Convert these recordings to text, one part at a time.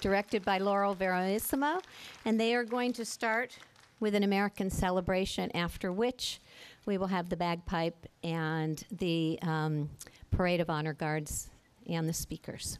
directed by Laurel Verissimo, and they are going to start with an American celebration, after which we will have the bagpipe and the parade of honor guards and the speakers.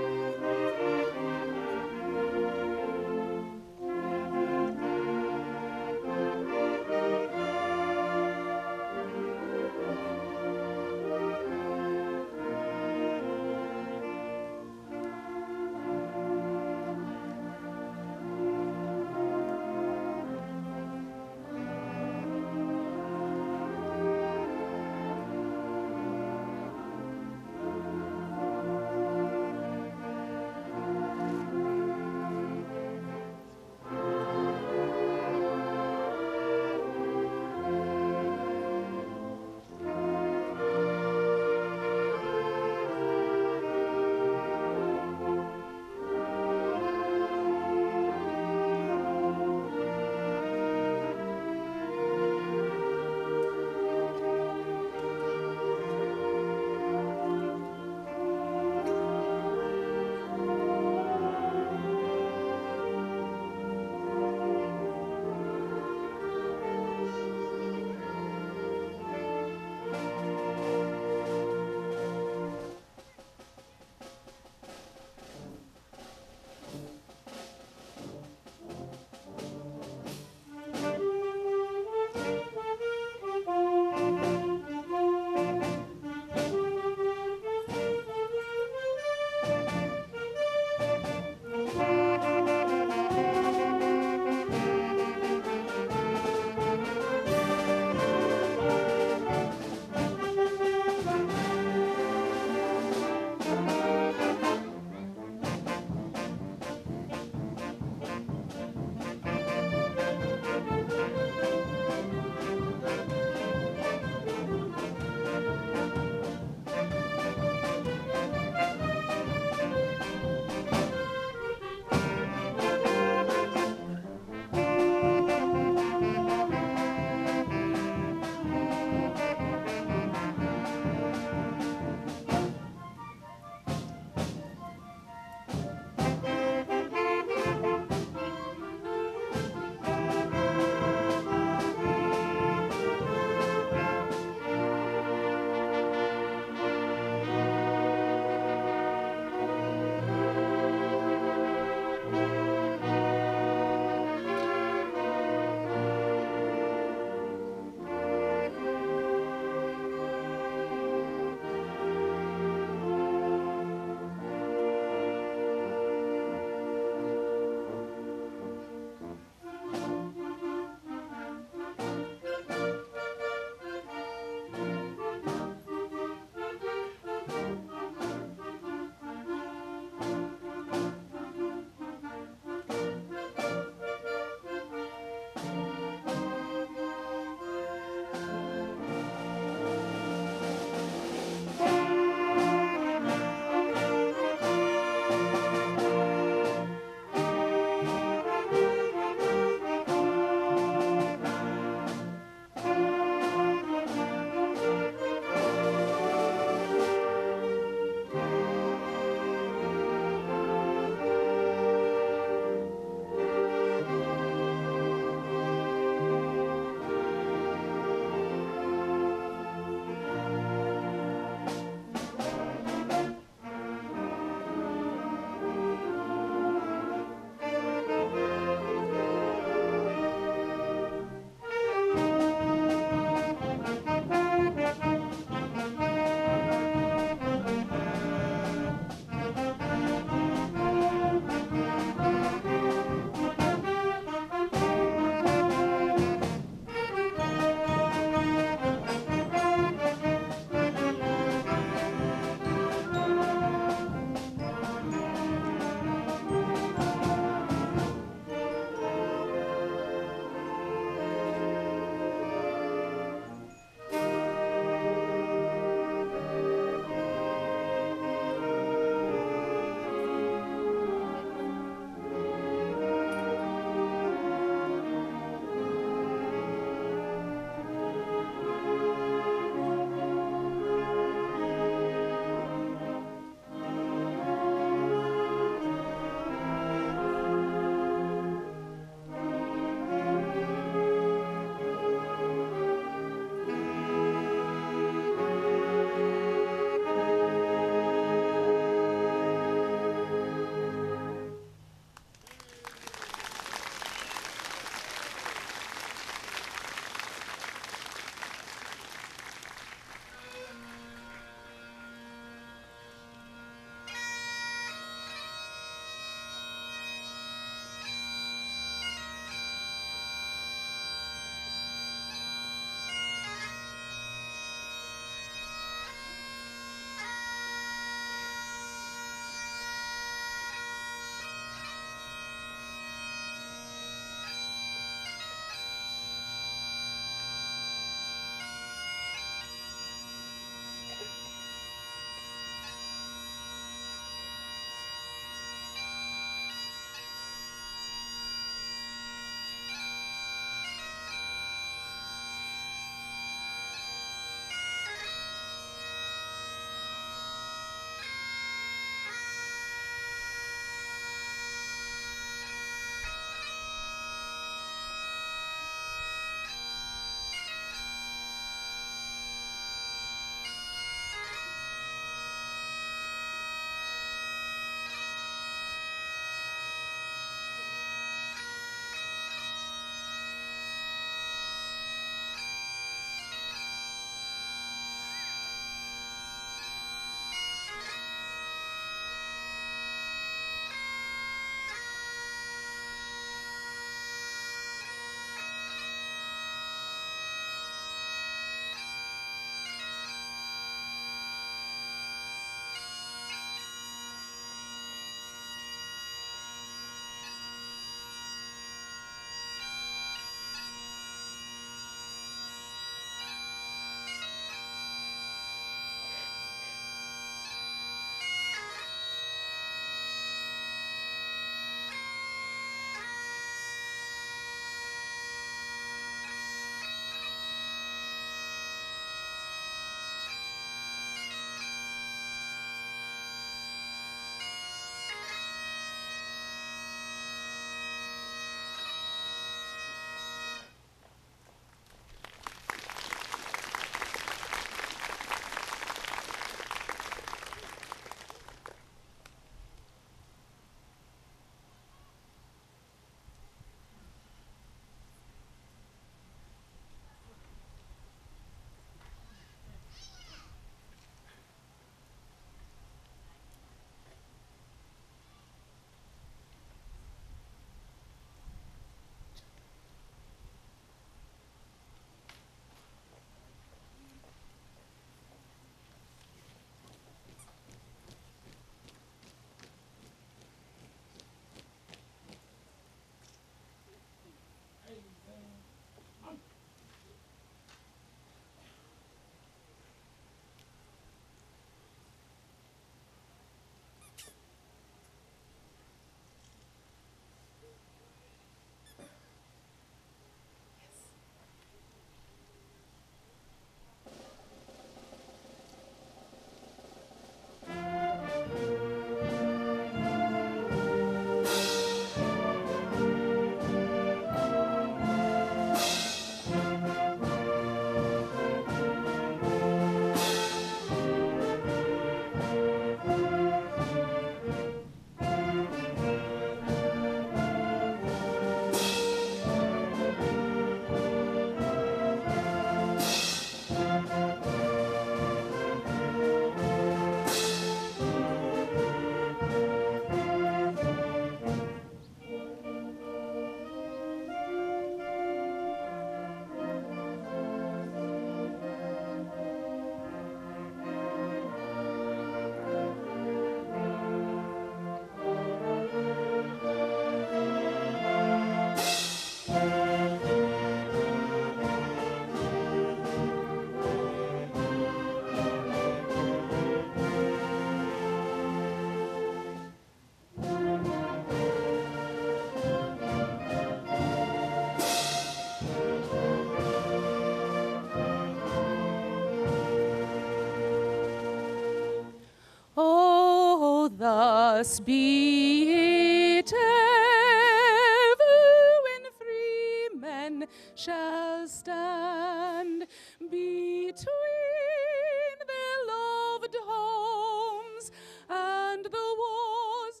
Thus be it ever when free men shall stand between their loved homes and the war's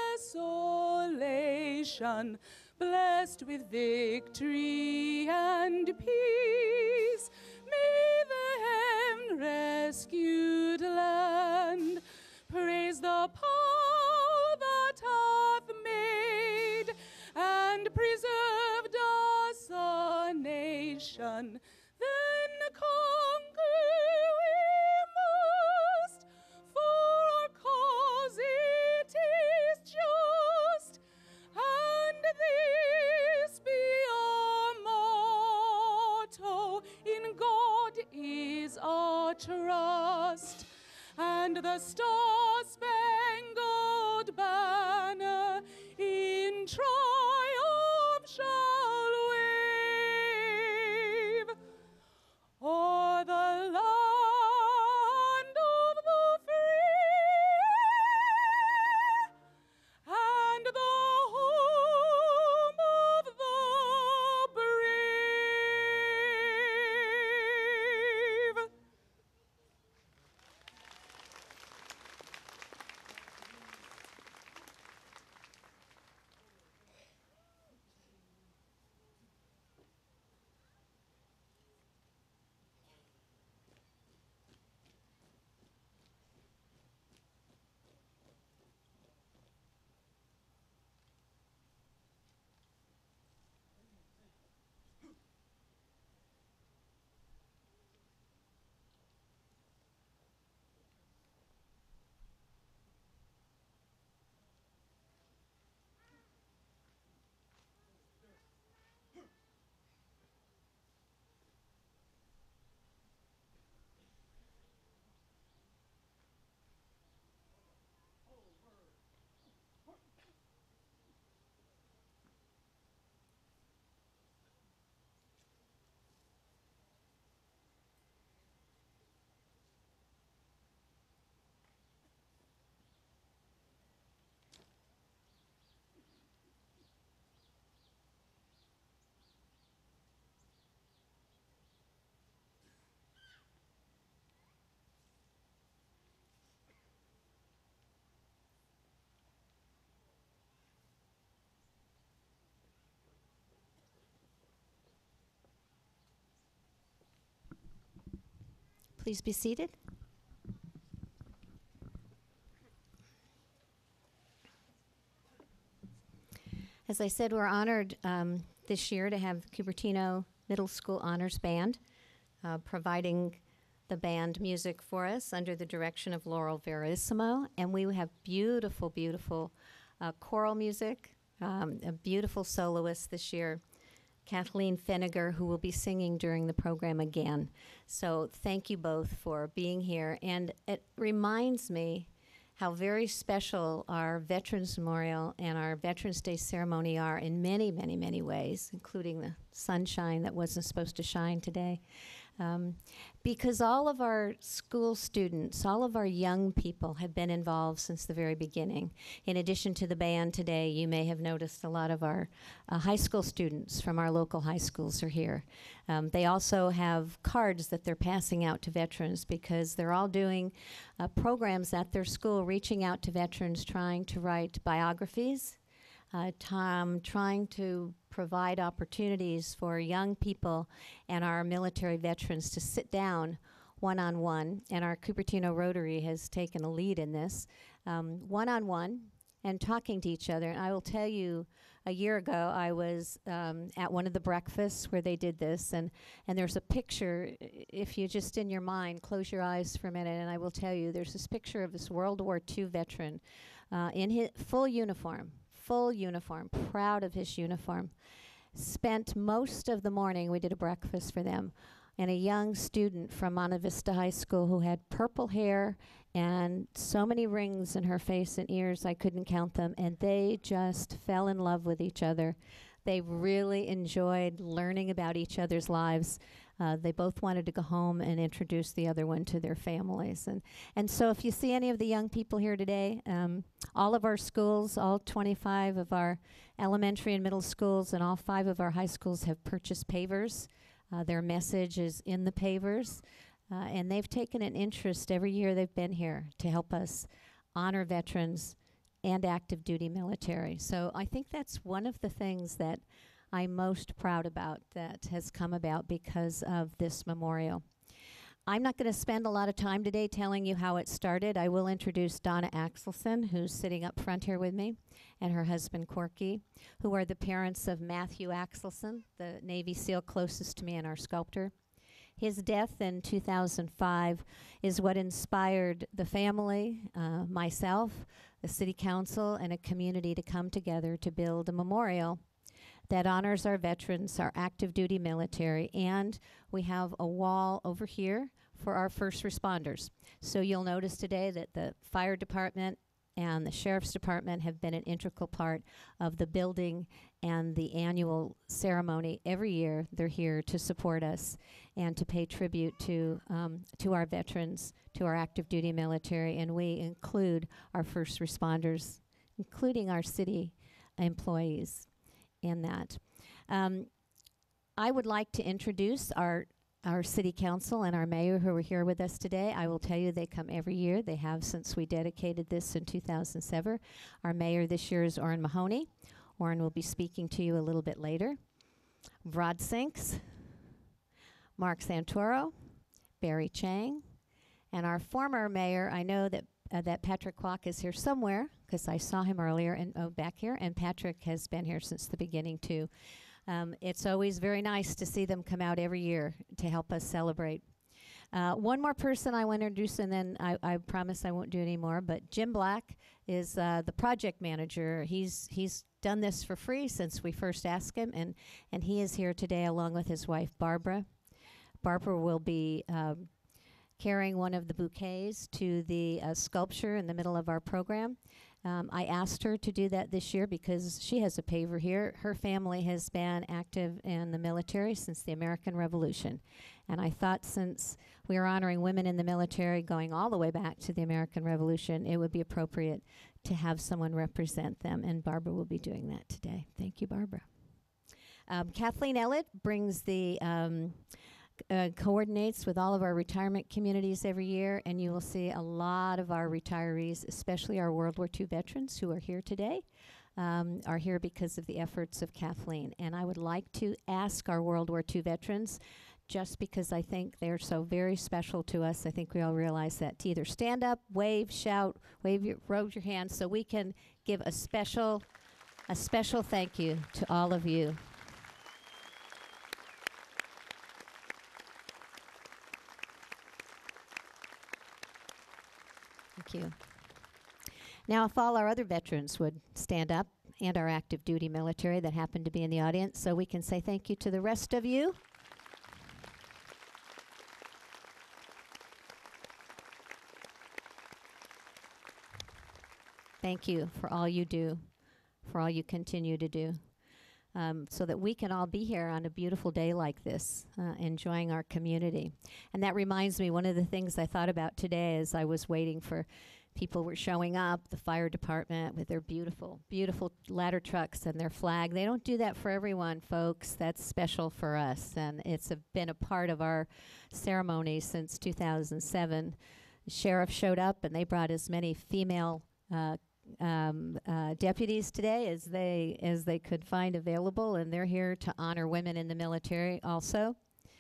desolation, blessed with victory and peace. May the heaven-rescued land praise the power that hath made and preserved us a nation. Then conquer we must, for our cause it is just, and this be our motto: in God is our trust. And the star-spangled banner in triumph shall wave o'er the land of the free and the home of the brave. Please be seated. As I said, we're honored this year to have the Cupertino Middle School Honors Band providing the band music for us under the direction of Laurel Verissimo. And we have beautiful, beautiful choral music, a beautiful soloist this year, Kathleen Feniger, who will be singing during the program again. So thank you both for being here. And it reminds me how very special our Veterans Memorial and our Veterans Day ceremony are in many, many, many ways, including the sunshine that wasn't supposed to shine today. Because all of our school students, all of our young people have been involved since the very beginning. In addition to the band today, you may have noticed a lot of our high school students from our local high schools are here. They also have cards that they're passing out to veterans because they're all doing programs at their school, reaching out to veterans, trying to write biographies, trying to provide opportunities for young people and our military veterans to sit down one-on-one, and our Cupertino Rotary has taken a lead in this, one-on-one and talking to each other. And I will tell you, a year ago, I was at one of the breakfasts where they did this, and there's a picture, if you just in your mind, close your eyes for a minute, and I will tell you, there's this picture of this World War II veteran in his full uniform, proud of his uniform. Spent most of the morning, we did a breakfast for them, and a young student from Monte Vista High School who had purple hair and so many rings in her face and ears, I couldn't count them, and they just fell in love with each other. They really enjoyed learning about each other's lives. They both wanted to go home and introduce the other one to their families. And so if you see any of the young people here today, all of our schools, all 25 of our elementary and middle schools and all 5 of our high schools have purchased pavers. Their message is in the pavers. And they've taken an interest every year they've been here to help us honor veterans and active duty military. So I think that's one of the things that I'm most proud about that has come about because of this memorial. I'm not going to spend a lot of time today telling you how it started. I will introduce Donna Axelson, who's sitting up front here with me, and her husband Corky, who are the parents of Matthew Axelson, the Navy SEAL closest to me and our sculptor. His death in 2005 is what inspired the family, myself, the city council, and a community to come together to build a memorial that honors our veterans, our active duty military, and we have a wall over here for our first responders. So you'll notice today that the fire department and the sheriff's department have been an integral part of the building and the annual ceremony. Every year they're here to support us and to pay tribute to our veterans, to our active duty military, and we include our first responders, including our city employees in that. I would like to introduce our city council and our mayor who are here with us today. I will tell you they come every year. They have since we dedicated this in 2007. Our mayor this year is Orrin Mahoney. Orrin will be speaking to you a little bit later. Vrod Sinks, Mark Santoro, Barry Chang, and our former mayor, I know that that Patrick Kwok is here somewhere because I saw him earlier and back here, and Patrick has been here since the beginning too. It's always very nice to see them come out every year to help us celebrate. One more person I want to introduce, and then I promise I won't do any more, but Jim Black is the project manager. He's done this for free since we first asked him, and he is here today along with his wife, Barbara. Barbara will be carrying one of the bouquets to the sculpture in the middle of our program. I asked her to do that this year because she has a paver here. Her family has been active in the military since the American Revolution. And I thought since we are honoring women in the military going all the way back to the American Revolution, it would be appropriate to have someone represent them. And Barbara will be doing that today. Thank you, Barbara. Kathleen Ellett brings the coordinates with all of our retirement communities every year, and you will see a lot of our retirees, especially our World War II veterans who are here today, are here because of the efforts of Kathleen. And I would like to ask our World War II veterans, just because I think they're so very special to us, I think we all realize that, to either stand up, wave, shout, raise your hands so we can give a special thank you to all of you. Thank you. Now, if all our other veterans would stand up, and our active duty military that happen to be in the audience, so we can say thank you to the rest of you. Thank you for all you do, for all you continue to do, so that we can all be here on a beautiful day like this, enjoying our community. And that reminds me, one of the things I thought about today as I was waiting for people were showing up, the fire department with their beautiful, beautiful ladder trucks and their flag. They don't do that for everyone, folks. That's special for us, and it's been a part of our ceremony since 2007. The sheriff showed up, and they brought as many female deputies today as they could find available, and they're here to honor women in the military also.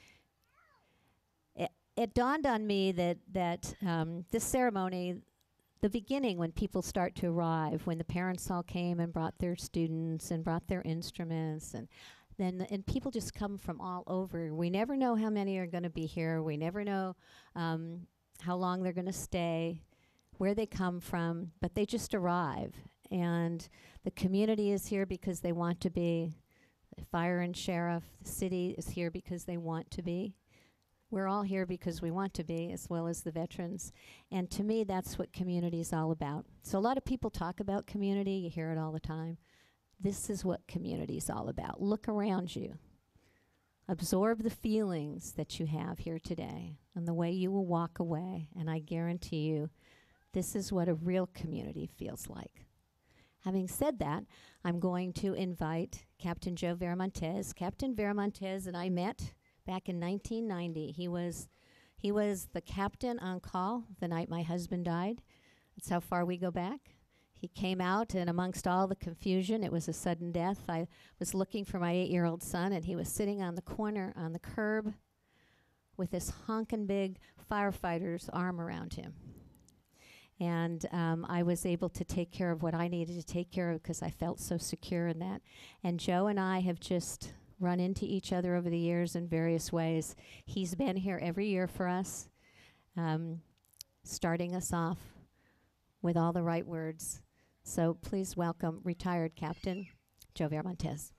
It dawned on me that this ceremony, the beginning when people start to arrive, when the parents all came and brought their students and brought their instruments, and people just come from all over. We never know how many are going to be here. We never know how long they're going to stay, where they come from, but they just arrive. And the community is here because they want to be. The fire and sheriff, the city is here because they want to be. We're all here because we want to be, as well as the veterans. And to me, that's what community is all about. So a lot of people talk about community. You hear it all the time. This is what community is all about. Look around you. Absorb the feelings that you have here today and the way you will walk away. And I guarantee you, this is what a real community feels like. Having said that, I'm going to invite Captain Joe Veramontes. Captain Veramontes and I met back in 1990. He was the captain on call the night my husband died. That's how far we go back. He came out, and amongst all the confusion, it was a sudden death. I was looking for my 8-year-old son, and he was sitting on the corner on the curb with this honkin' big firefighter's arm around him. And I was able to take care of what I needed to take care of because I felt so secure in that. And Joe and I have just run into each other over the years in various ways. He's been here every year for us, starting us off with all the right words. So please welcome retired Captain Joe Veramontes.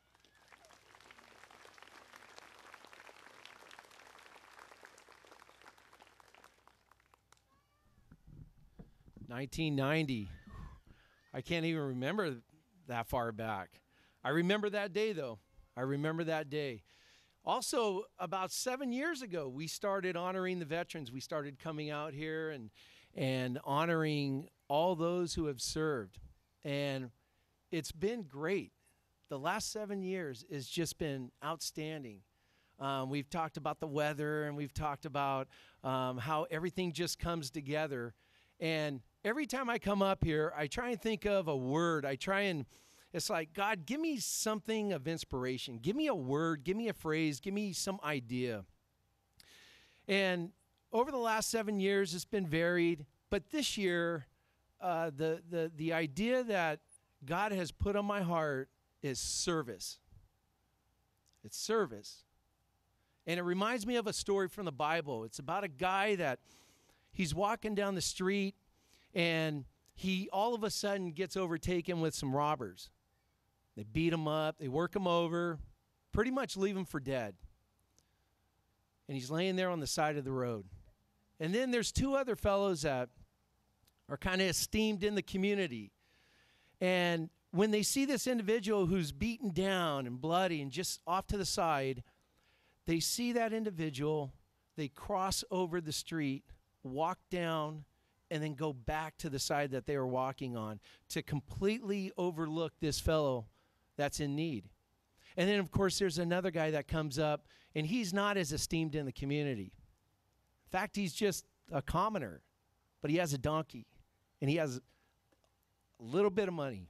$1990. I can't even remember that far back. I remember that day, though. I remember that day. Also, about 7 years ago, we started honoring the veterans. We started coming out here and honoring all those who have served. And it's been great. The last 7 years has just been outstanding. We've talked about the weather, and we've talked about how everything just comes together. And every time I come up here, I try and think of a word. It's like, God, give me something of inspiration. Give me a word, give me a phrase, give me some idea. And over the last 7 years, it's been varied. But this year, the idea that God has put on my heart is service. It's service. And it reminds me of a story from the Bible. It's about a guy that he's walking down the street, and he all of a sudden gets overtaken with some robbers. They beat him up, they work him over, pretty much leave him for dead. And he's laying there on the side of the road. And then there's two other fellows that are kind of esteemed in the community. And when they see this individual who's beaten down and bloody and just off to the side, they see that individual, they cross over the street, walk down, and then go back to the side that they were walking on to completely overlook this fellow that's in need. And then, of course, there's another guy that comes up, and he's not as esteemed in the community. In fact, he's just a commoner, but he has a donkey, and he has a little bit of money.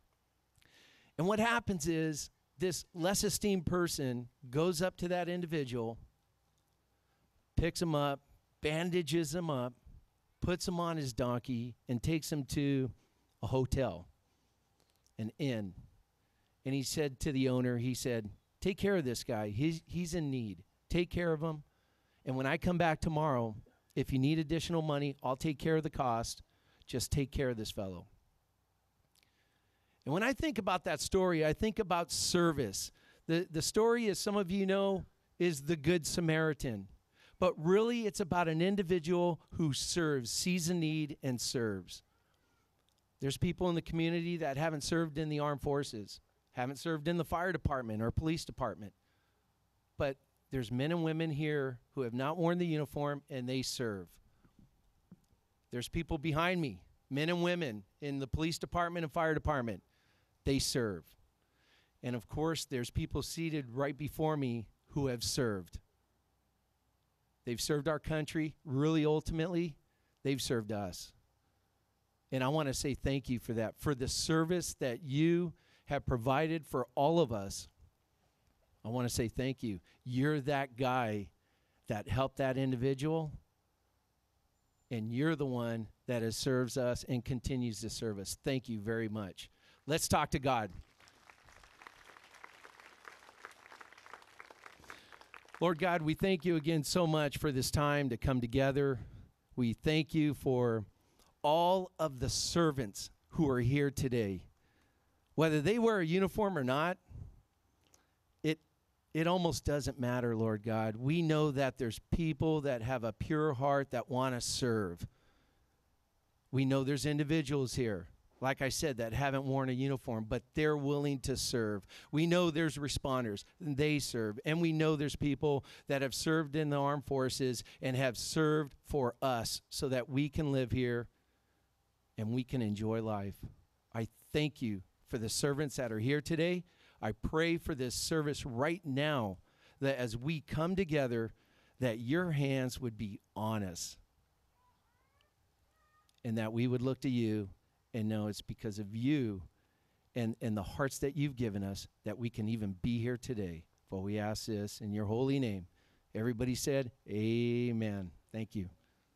And what happens is this less esteemed person goes up to that individual, picks him up, bandages him up, puts him on his donkey, and takes him to a hotel, an inn. And he said to the owner, he said, take care of this guy. He's in need. Take care of him. And when I come back tomorrow, if you need additional money, I'll take care of the cost. Just take care of this fellow. And when I think about that story, I think about service. The story, as some of you know, is the Good Samaritan. But really, it's about an individual who serves, sees a need, and serves. There's people in the community that haven't served in the armed forces, haven't served in the fire department or police department. But there's men and women here who have not worn the uniform, and they serve. There's people behind me, men and women in the police department and fire department. They serve. And, of course, there's people seated right before me who have served. They've served our country. Really, ultimately, they've served us. And I want to say thank you for that, for the service that you have provided for all of us. I want to say thank you. You're that guy that helped that individual, and you're the one that has serves us and continues to serve us. Thank you very much. Let's talk to God. Lord God, we thank you again so much for this time to come together. We thank you for all of the servants who are here today. Whether they wear a uniform or not, it almost doesn't matter, Lord God. We know that there's people that have a pure heart that want to serve. We know there's individuals here like I said, that haven't worn a uniform, but they're willing to serve. We know there's responders, and they serve. And we know there's people that have served in the armed forces and have served for us so that we can live here and we can enjoy life. I thank you for the servants that are here today. I pray for this service right now, that as we come together, that your hands would be on us and that we would look to you and know it's because of you and the hearts that you've given us that we can even be here today. For we ask this in your holy name. Everybody said, amen. Thank you.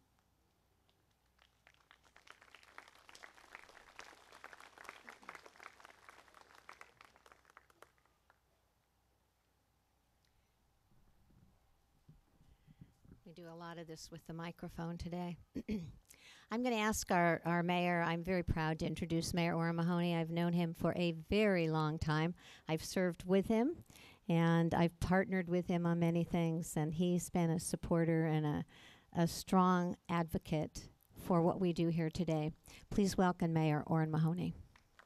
We do a lot of this with the microphone today. I'm going to ask our mayor. I'm very proud to introduce Mayor Orrin Mahoney. I've known him for a very long time. I've served with him, and I've partnered with him on many things, and he's been a supporter and a strong advocate for what we do here today. Please welcome Mayor Orrin Mahoney.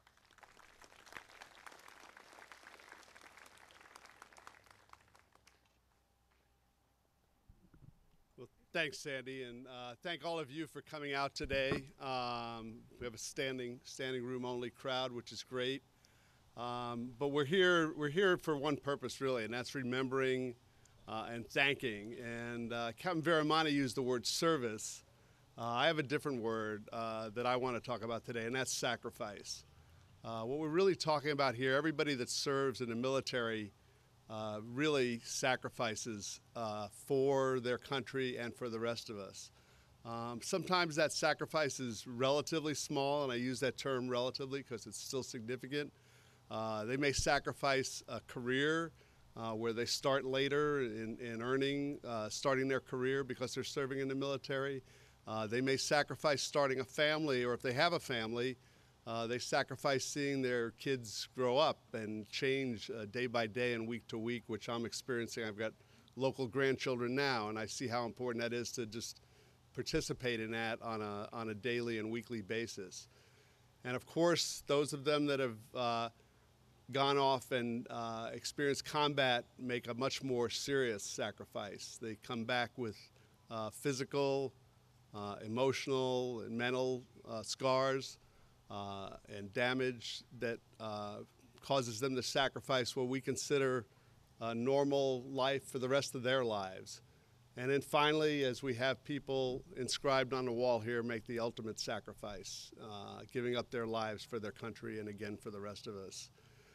Thanks, Sandy, and thank all of you for coming out today. We have a standing room only crowd, which is great. But we're here for one purpose, really, and that's remembering and thanking. And Captain Veramani used the word service. I have a different word that I want to talk about today, and that's sacrifice. What we're really talking about here, everybody that serves in the military really sacrifices for their country and for the rest of us. Sometimes that sacrifice is relatively small, and I use that term relatively because it's still significant. They may sacrifice a career where they start later in earning, starting their career because they're serving in the military. They may sacrifice starting a family, or if they have a family, they sacrifice seeing their kids grow up and change day by day and week to week, which I'm experiencing. I've got local grandchildren now, and I see how important that is to just participate in that on a daily and weekly basis. And of course, those of them that have gone off and experienced combat make a much more serious sacrifice. They come back with physical, emotional, and mental scars and damage that causes them to sacrifice what we consider a normal life for the rest of their lives. And then finally, as we have people inscribed on the wall here, make the ultimate sacrifice, giving up their lives for their country and again for the rest of us.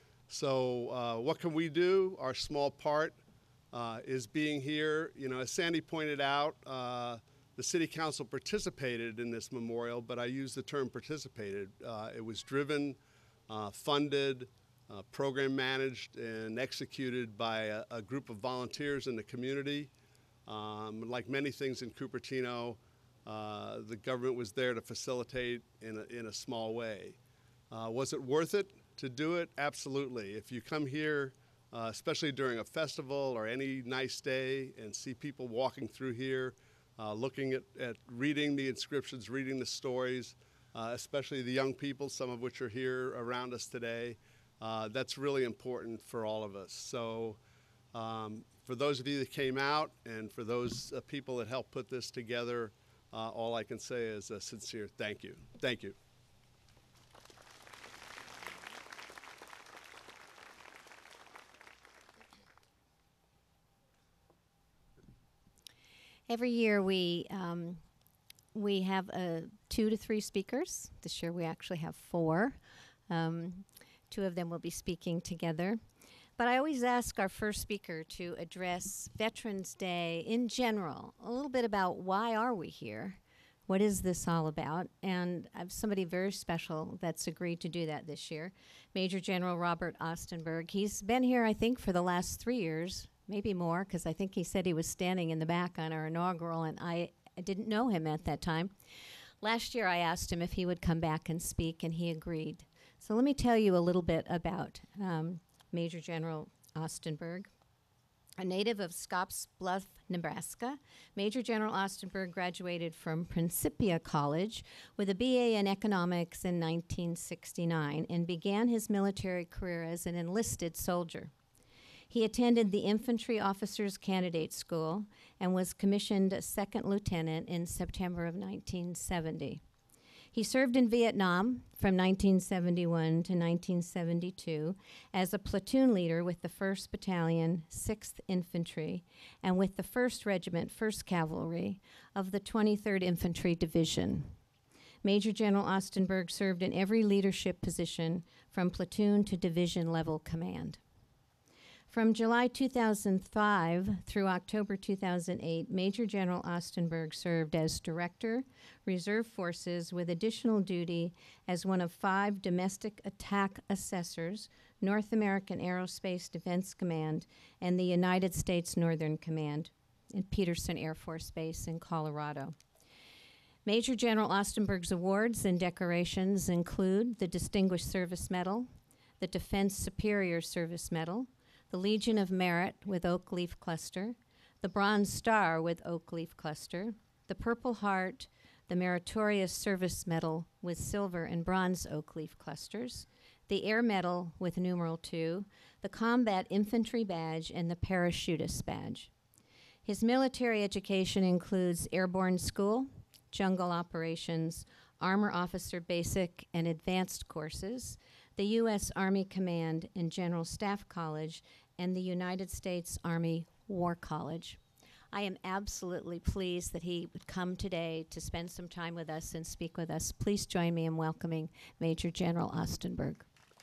So what can we do? Our small part is being here. You know, as Sandy pointed out, the City Council participated in this memorial, but I use the term participated. It was driven, funded, program managed, and executed by a group of volunteers in the community. Like many things in Cupertino, the government was there to facilitate in a small way. Was it worth it to do it? Absolutely. If you come here, especially during a festival or any nice day, and see people walking through here, looking at reading the inscriptions, reading the stories, especially the young people, some of which are here around us today, that's really important for all of us. So for those of you that came out and for those people that helped put this together, all I can say is a sincere thank you. Thank you. Every year we have 2 to 3 speakers. This year we actually have 4. 2 of them will be speaking together. But I always ask our first speaker to address Veterans Day in general, a little bit about why are we here? What is this all about? And I have somebody very special that's agreed to do that this year, Major General Robert Ostenberg. He's been here, I think, for the last 3 years. Maybe more, because I think he said he was standing in the back on our inaugural, and I didn't know him at that time. Last year I asked him if he would come back and speak, and he agreed. So let me tell you a little bit about Major General Ostenberg. A native of Scotts Bluff, Nebraska, Major General Ostenberg graduated from Principia College with a BA in economics in 1969 and began his military career as an enlisted soldier. He attended the Infantry Officers Candidate School and was commissioned a second lieutenant in September of 1970. He served in Vietnam from 1971 to 1972 as a platoon leader with the 1st Battalion, 6th Infantry, and with the 1st Regiment, 1st Cavalry of the 23rd Infantry Division. Major General Ostenberg served in every leadership position from platoon to division level command. From July 2005 through October 2008, Major General Ostenberg served as Director, Reserve Forces, with additional duty as one of 5 domestic attack assessors, North American Aerospace Defense Command, and the United States Northern Command in Peterson Air Force Base in Colorado. Major General Ostenberg's awards and decorations include the Distinguished Service Medal, the Defense Superior Service Medal, the Legion of Merit with Oak Leaf Cluster, the Bronze Star with Oak Leaf Cluster, the Purple Heart, the Meritorious Service Medal with Silver and Bronze Oak Leaf Clusters, the Air Medal with numeral 2, the Combat Infantry Badge, and the Parachutist Badge. His military education includes Airborne School, Jungle Operations, Armor Officer Basic and Advanced courses, the U.S. Army Command and General Staff College, and the United States Army War College. I am absolutely pleased that he would come today to spend some time with us and speak with us. Please join me in welcoming Major General Ostenberg.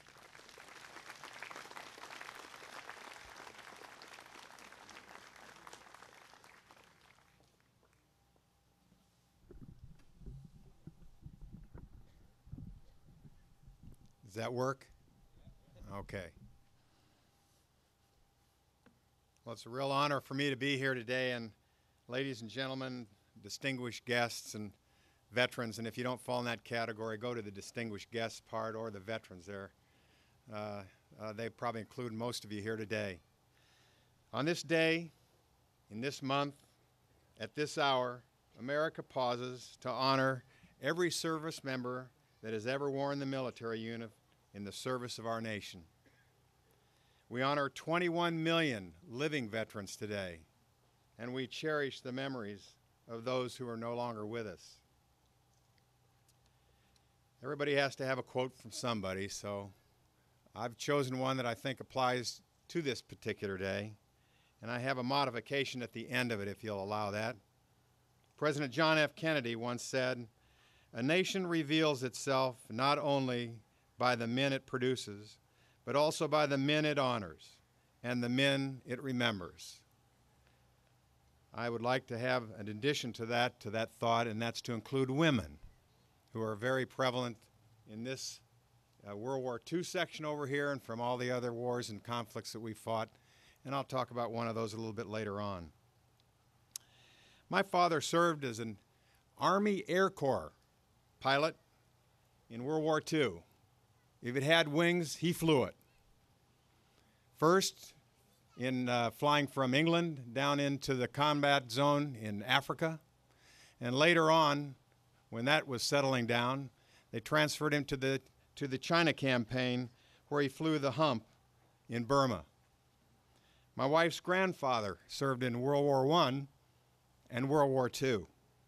Does that work? Okay. Well, it's a real honor for me to be here today, and ladies and gentlemen, distinguished guests and veterans, and if you don't fall in that category, go to the distinguished guests part or the veterans there. They probably include most of you here today. On this day, in this month, at this hour, America pauses to honor every service member that has ever worn the military unit in the service of our nation. We honor 21 million living veterans today, and we cherish the memories of those who are no longer with us. Everybody has to have a quote from somebody, so I've chosen one that I think applies to this particular day, and I have a modification at the end of it, if you'll allow that. President John F. Kennedy once said, "A nation reveals itself not only by the men it produces, but also by the men it honors and the men it remembers." I would like to have an addition to that thought, and that's to include women, who are very prevalent in this World War II section over here and from all the other wars and conflicts that we fought, and I'll talk about one of those a little bit later on. My father served as an Army Air Corps pilot in World War II. If it had wings, he flew it. First, in flying from England down into the combat zone in Africa, and later on, when that was settling down, they transferred him to the China campaign, where he flew the hump in Burma. My wife's grandfather served in World War I and World War II.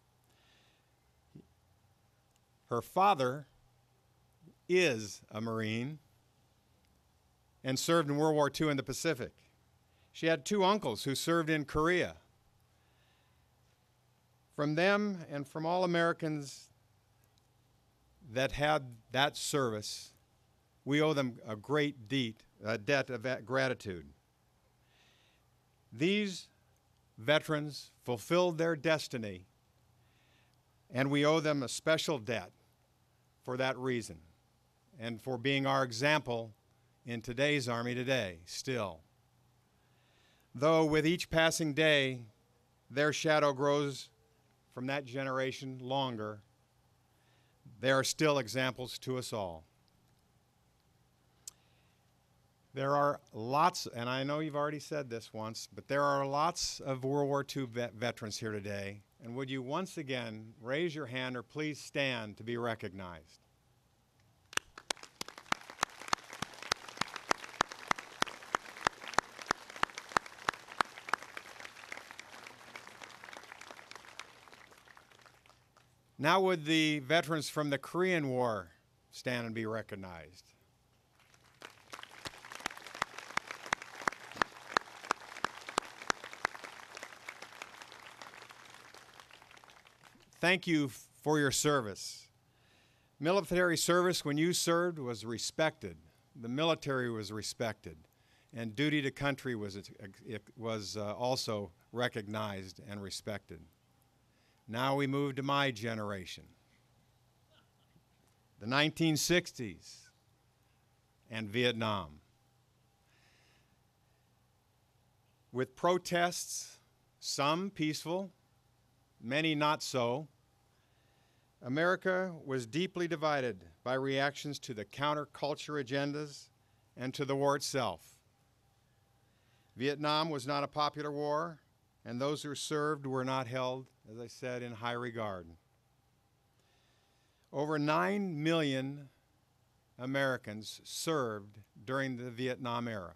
Her father is a Marine and served in World War II in the Pacific. She had 2 uncles who served in Korea. From them and from all Americans that had that service, we owe them a great debt of gratitude. These veterans fulfilled their destiny, and we owe them a special debt for that reason and for being our example in today's Army today, still. Though with each passing day, their shadow grows from that generation longer, they are still examples to us all. There are lots, and I know you've already said this once, but there are lots of World War II veterans here today. And would you once again raise your hand or please stand to be recognized? Now would the veterans from the Korean War stand and be recognized? Thank you for your service. Military service, when you served, was respected. The military was respected. And duty to country was also recognized and respected. Now we move to my generation. The 1960s and Vietnam. With protests, some peaceful, many not so, America was deeply divided by reactions to the counterculture agendas and to the war itself. Vietnam was not a popular war, and those who served were not held, as I said, in high regard. Over 9 million Americans served during the Vietnam era.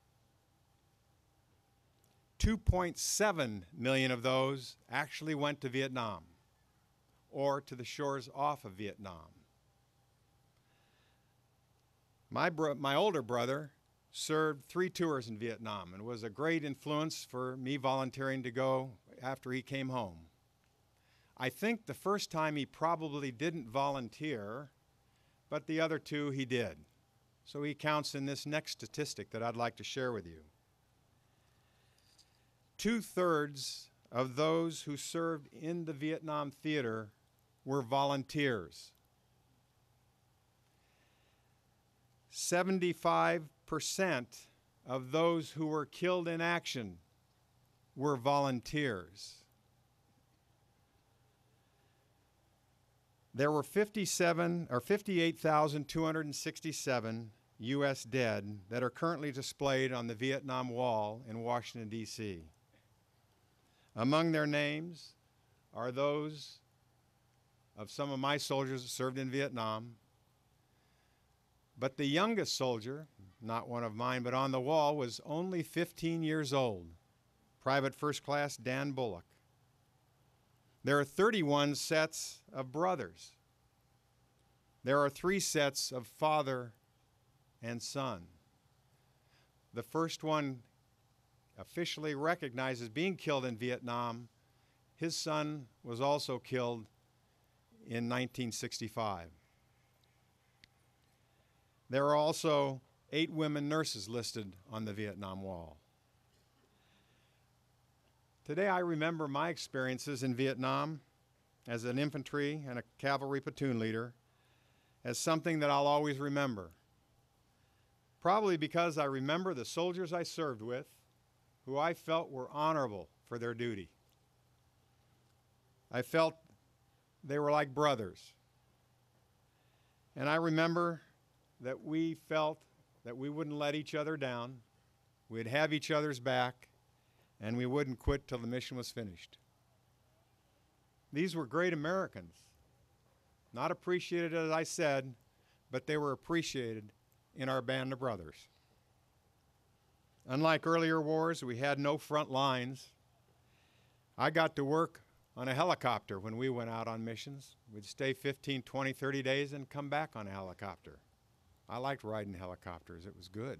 2.7 million of those actually went to Vietnam or to the shores off of Vietnam. My older brother served 3 tours in Vietnam and was a great influence for me volunteering to go after he came home. I think the first time he probably didn't volunteer, but the other 2 he did. So he counts in this next statistic that I'd like to share with you. 2/3 of those who served in the Vietnam theater were volunteers. 75% of those who were killed in action were volunteers. There were 58,267 U.S. dead that are currently displayed on the Vietnam Wall in Washington, D.C. Among their names are those of some of my soldiers that served in Vietnam. But the youngest soldier, not one of mine, but on the wall, was only 15 years old, Private First Class Dan Bullock. There are 31 sets of brothers. There are 3 sets of father and son. The first one officially recognized as being killed in Vietnam, his son was also killed in 1965. There are also 8 women nurses listed on the Vietnam Wall. Today I remember my experiences in Vietnam as an infantry and a cavalry platoon leader as something that I'll always remember. Probably because I remember the soldiers I served with, who I felt were honorable for their duty. I felt they were like brothers. And I remember that we felt that we wouldn't let each other down, we'd have each other's back, and we wouldn't quit till the mission was finished. These were great Americans. Not appreciated, as I said, but they were appreciated in our band of brothers. Unlike earlier wars, we had no front lines. I got to work on a helicopter when we went out on missions. We'd stay 15, 20, 30 days and come back on a helicopter. I liked riding helicopters. It was good.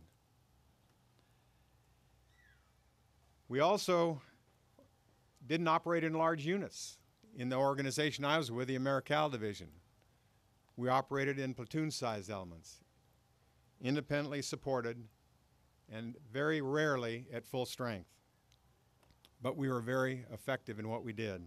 We also didn't operate in large units. In the organization I was with, the AmeriCal Division, we operated in platoon-sized elements, independently supported, and very rarely at full strength. But we were very effective in what we did.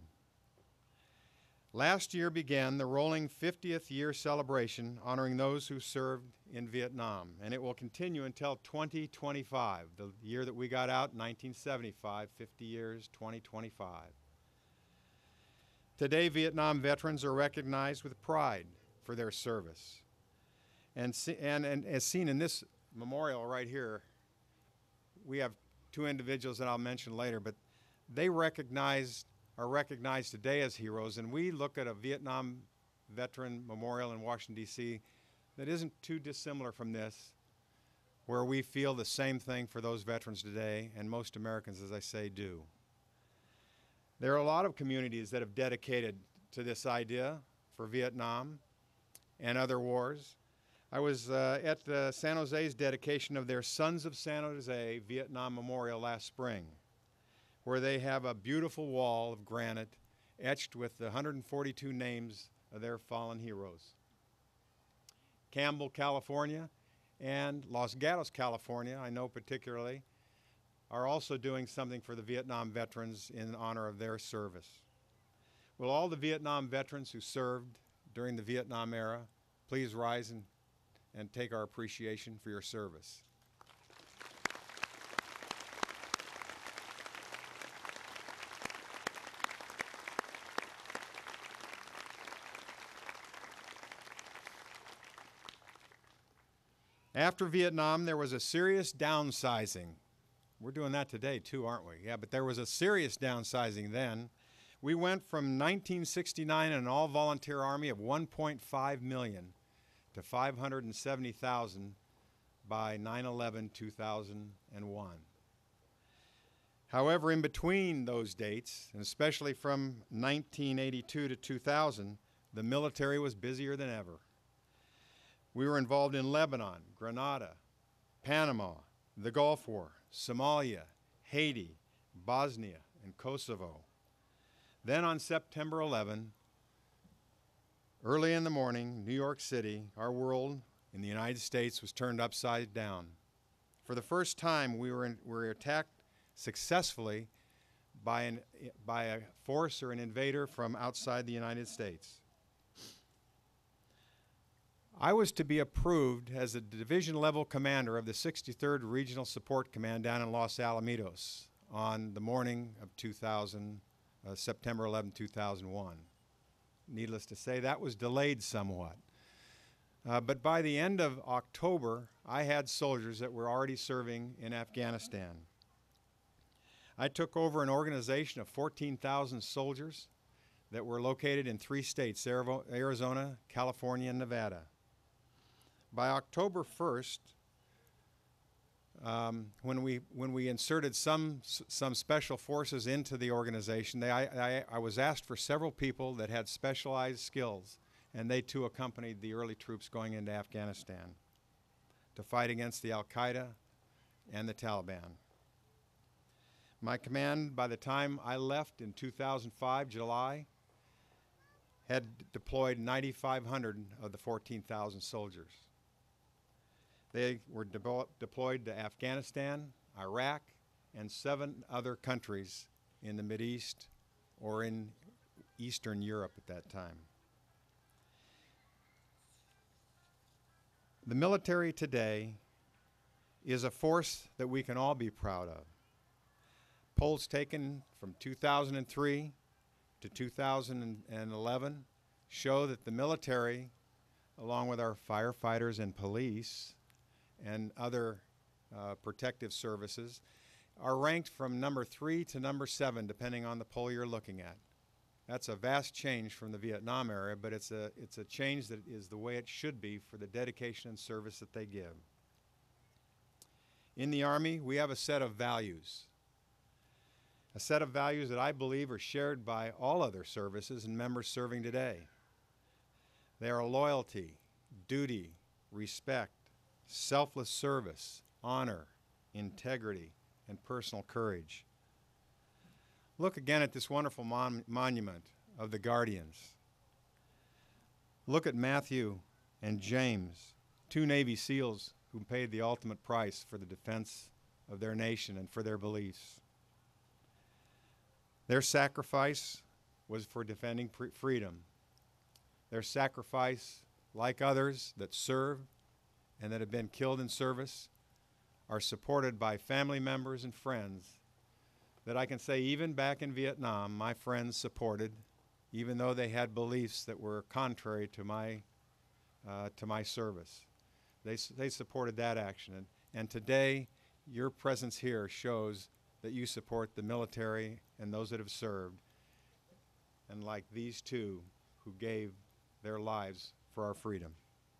Last year began the rolling 50th year celebration honoring those who served in Vietnam, and it will continue until 2025, the year that we got out, 1975, 50 years, 2025. Today, Vietnam veterans are recognized with pride for their service. And as seen in this memorial right here, we have two individuals that I'll mention later, but they are recognized today as heroes, and we look at a Vietnam veteran memorial in Washington, D.C. that isn't too dissimilar from this, where we feel the same thing for those veterans today, and most Americans, as I say, do. There are a lot of communities that have dedicated to this idea for Vietnam and other wars. I was at San Jose's dedication of their Sons of San Jose Vietnam Memorial last spring, where they have a beautiful wall of granite etched with the 142 names of their fallen heroes. Campbell, California, and Los Gatos, California, I know particularly, are also doing something for the Vietnam veterans in honor of their service. Will all the Vietnam veterans who served during the Vietnam era please rise and take our appreciation for your service. After Vietnam, there was a serious downsizing. We're doing that today too, aren't we? Yeah, but there was a serious downsizing then. We went from 1969 an all-volunteer army of 1.5 million to 570,000 by 9/11/2001. However, in between those dates, and especially from 1982 to 2000, the military was busier than ever. We were involved in Lebanon, Grenada, Panama, the Gulf War, Somalia, Haiti, Bosnia, and Kosovo. Then on September 11, early in the morning, New York City, our world in the United States was turned upside down. For the first time, we were attacked successfully by a force or an invader from outside the United States. I was to be approved as a division-level commander of the 63rd Regional Support Command down in Los Alamitos on the morning of September 11, 2001. Needless to say, that was delayed somewhat. But by the end of October, I had soldiers that were already serving in Afghanistan. I took over an organization of 14,000 soldiers that were located in 3 states, Arizona, California, and Nevada. By October 1st, when we inserted some special forces into the organization, I was asked for several people that had specialized skills, and they too accompanied the early troops going into Afghanistan to fight against the Al-Qaeda and the Taliban. My command, by the time I left in 2005, July, had deployed 9,500 of the 14,000 soldiers. They were deployed to Afghanistan, Iraq, and 7 other countries in the Mideast or in Eastern Europe at that time. The military today is a force that we can all be proud of. Polls taken from 2003 to 2011 show that the military, along with our firefighters and police and other protective services, are ranked from number 3 to number 7, depending on the poll you're looking at. That's a vast change from the Vietnam era, but it's a change that is the way it should be for the dedication and service that they give. In the Army, we have a set of values that I believe are shared by all other services and members serving today. They are loyalty, duty, respect, selfless service, honor, integrity, and personal courage. Look again at this wonderful monument of the Guardians. Look at Matthew and James, 2 Navy SEALs who paid the ultimate price for the defense of their nation and for their beliefs. Their sacrifice was for defending freedom. Their sacrifice, like others that served and that have been killed in service, are supported by family members and friends that I can say even back in Vietnam, my friends supported, even though they had beliefs that were contrary to my service. They supported that action. And today, your presence here shows that you support the military and those that have served, and like these two who gave their lives for our freedom.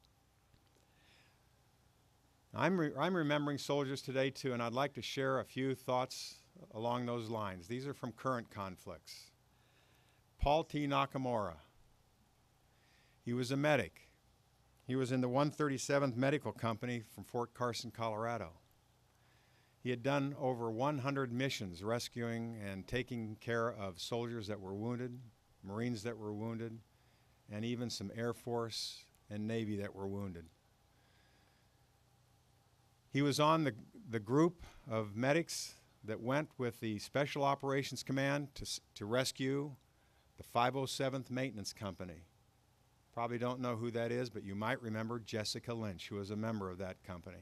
I'm remembering soldiers today too, and I'd like to share a few thoughts along those lines. These are from current conflicts. Paul T. Nakamura. He was a medic. He was in the 137th Medical Company from Fort Carson, Colorado. He had done over 100 missions rescuing and taking care of soldiers that were wounded, Marines that were wounded, and even some Air Force and Navy that were wounded. He was on the group of medics that went with the Special Operations Command to rescue the 507th Maintenance Company. Probably don't know who that is, but you might remember Jessica Lynch, who was a member of that company.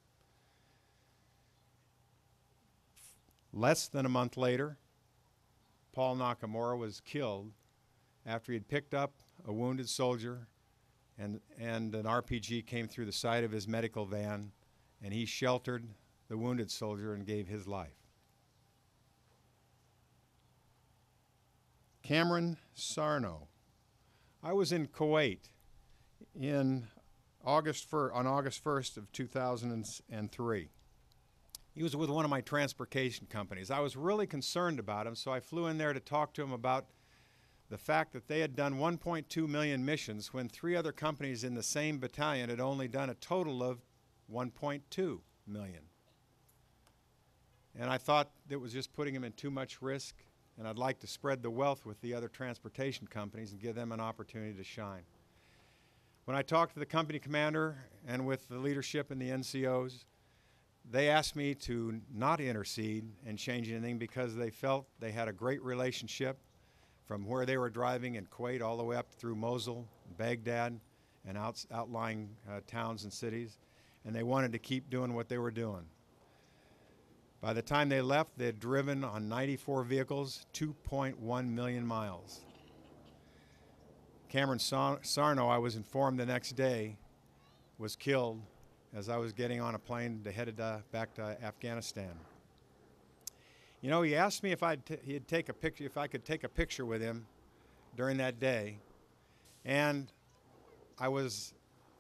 Less than a month later, Paul Nakamura was killed after he had picked up a wounded soldier, and an RPG came through the side of his medical van, and he sheltered the wounded soldier and gave his life. Cameron Sarno. I was in Kuwait on August 1st of 2003. He was with one of my transportation companies. I was really concerned about him, so I flew in there to talk to him about the fact that they had done 1.2 million missions when 3 other companies in the same battalion had only done a total of 1.2 million. And I thought it was just putting him in too much risk, and I'd like to spread the wealth with the other transportation companies and give them an opportunity to shine. When I talked to the company commander and with the leadership and the NCOs, they asked me to not intercede and change anything because they felt they had a great relationship from where they were driving in Kuwait all the way up through Mosul, Baghdad, and outlying towns and cities, and they wanted to keep doing what they were doing. By the time they left, they had driven on 94 vehicles, 2.1 million miles. Cameron Sarno, I was informed the next day, was killed as I was getting on a plane to headed back to Afghanistan. You know, he asked me if I could take a picture with him during that day, and I was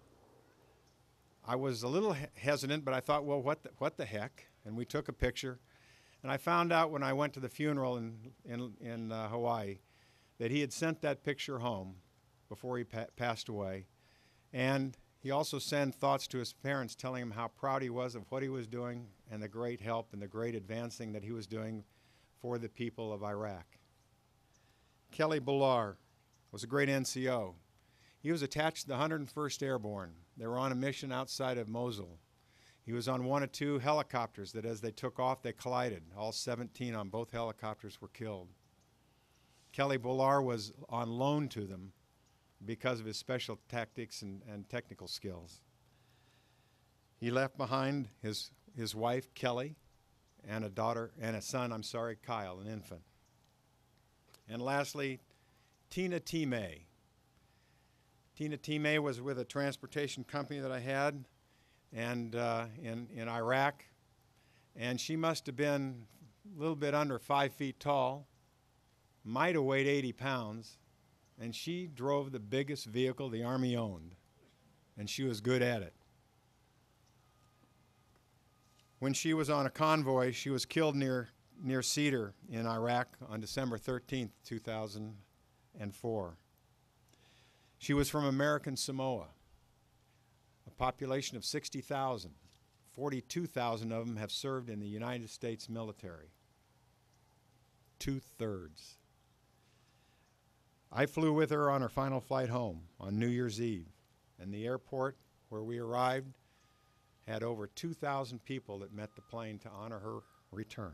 a little hesitant, but I thought, well, what the heck? And we took a picture, and I found out when I went to the funeral in Hawaii that he had sent that picture home before he passed away, and he also sent thoughts to his parents telling him how proud he was of what he was doing and the great help and the great advancing that he was doing for the people of Iraq. Kelly Bullar was a great NCO. He was attached to the 101st Airborne. They were on a mission outside of Mosul. He was on one of 2 helicopters that as they took off, they collided. All 17 on both helicopters were killed. Kelly Bullar was on loan to them because of his special tactics and technical skills. He left behind his wife, Kelly, and a son, Kyle, an infant. And lastly, Tina T. May. Tina T. May was with a transportation company that I had and in Iraq, and she must have been a little bit under 5 feet tall, might have weighed 80 pounds, and she drove the biggest vehicle the Army owned, and she was good at it. When she was on a convoy, she was killed near Cedar in Iraq on December 13th, 2004. She was from American Samoa, a population of 60,000. 42,000 of them have served in the United States military. 2/3. I flew with her on her final flight home on New Year's Eve, and the airport where we arrived had over 2,000 people that met the plane to honor her return.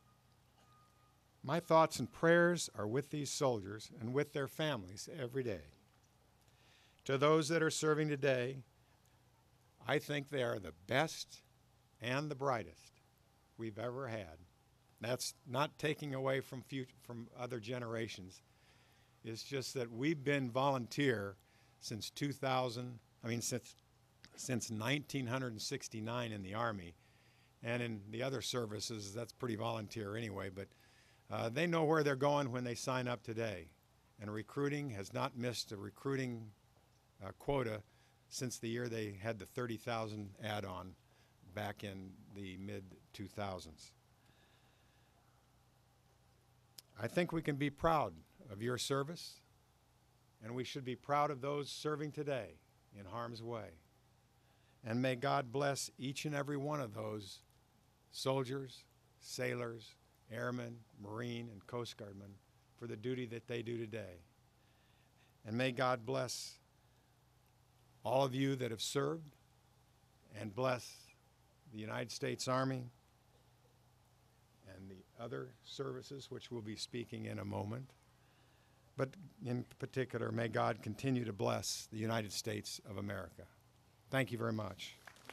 My thoughts and prayers are with these soldiers and with their families every day. To those that are serving today, I think they are the best and the brightest we've ever had. That's not taking away from other generations. It's just that we've been volunteer since since 1969 in the Army. And in the other services, that's pretty volunteer anyway, but they know where they're going when they sign up today. And recruiting has not missed a recruiting quota since the year they had the 30,000 add-on back in the mid-2000s. I think we can be proud of your service, and we should be proud of those serving today in harm's way. And may God bless each and every one of those soldiers, sailors, airmen, Marine, and Coast Guardmen for the duty that they do today. And may God bless all of you that have served, and bless the United States Army and the other services, which we'll be speaking in a moment. But in particular, may God continue to bless the United States of America. Thank you very much.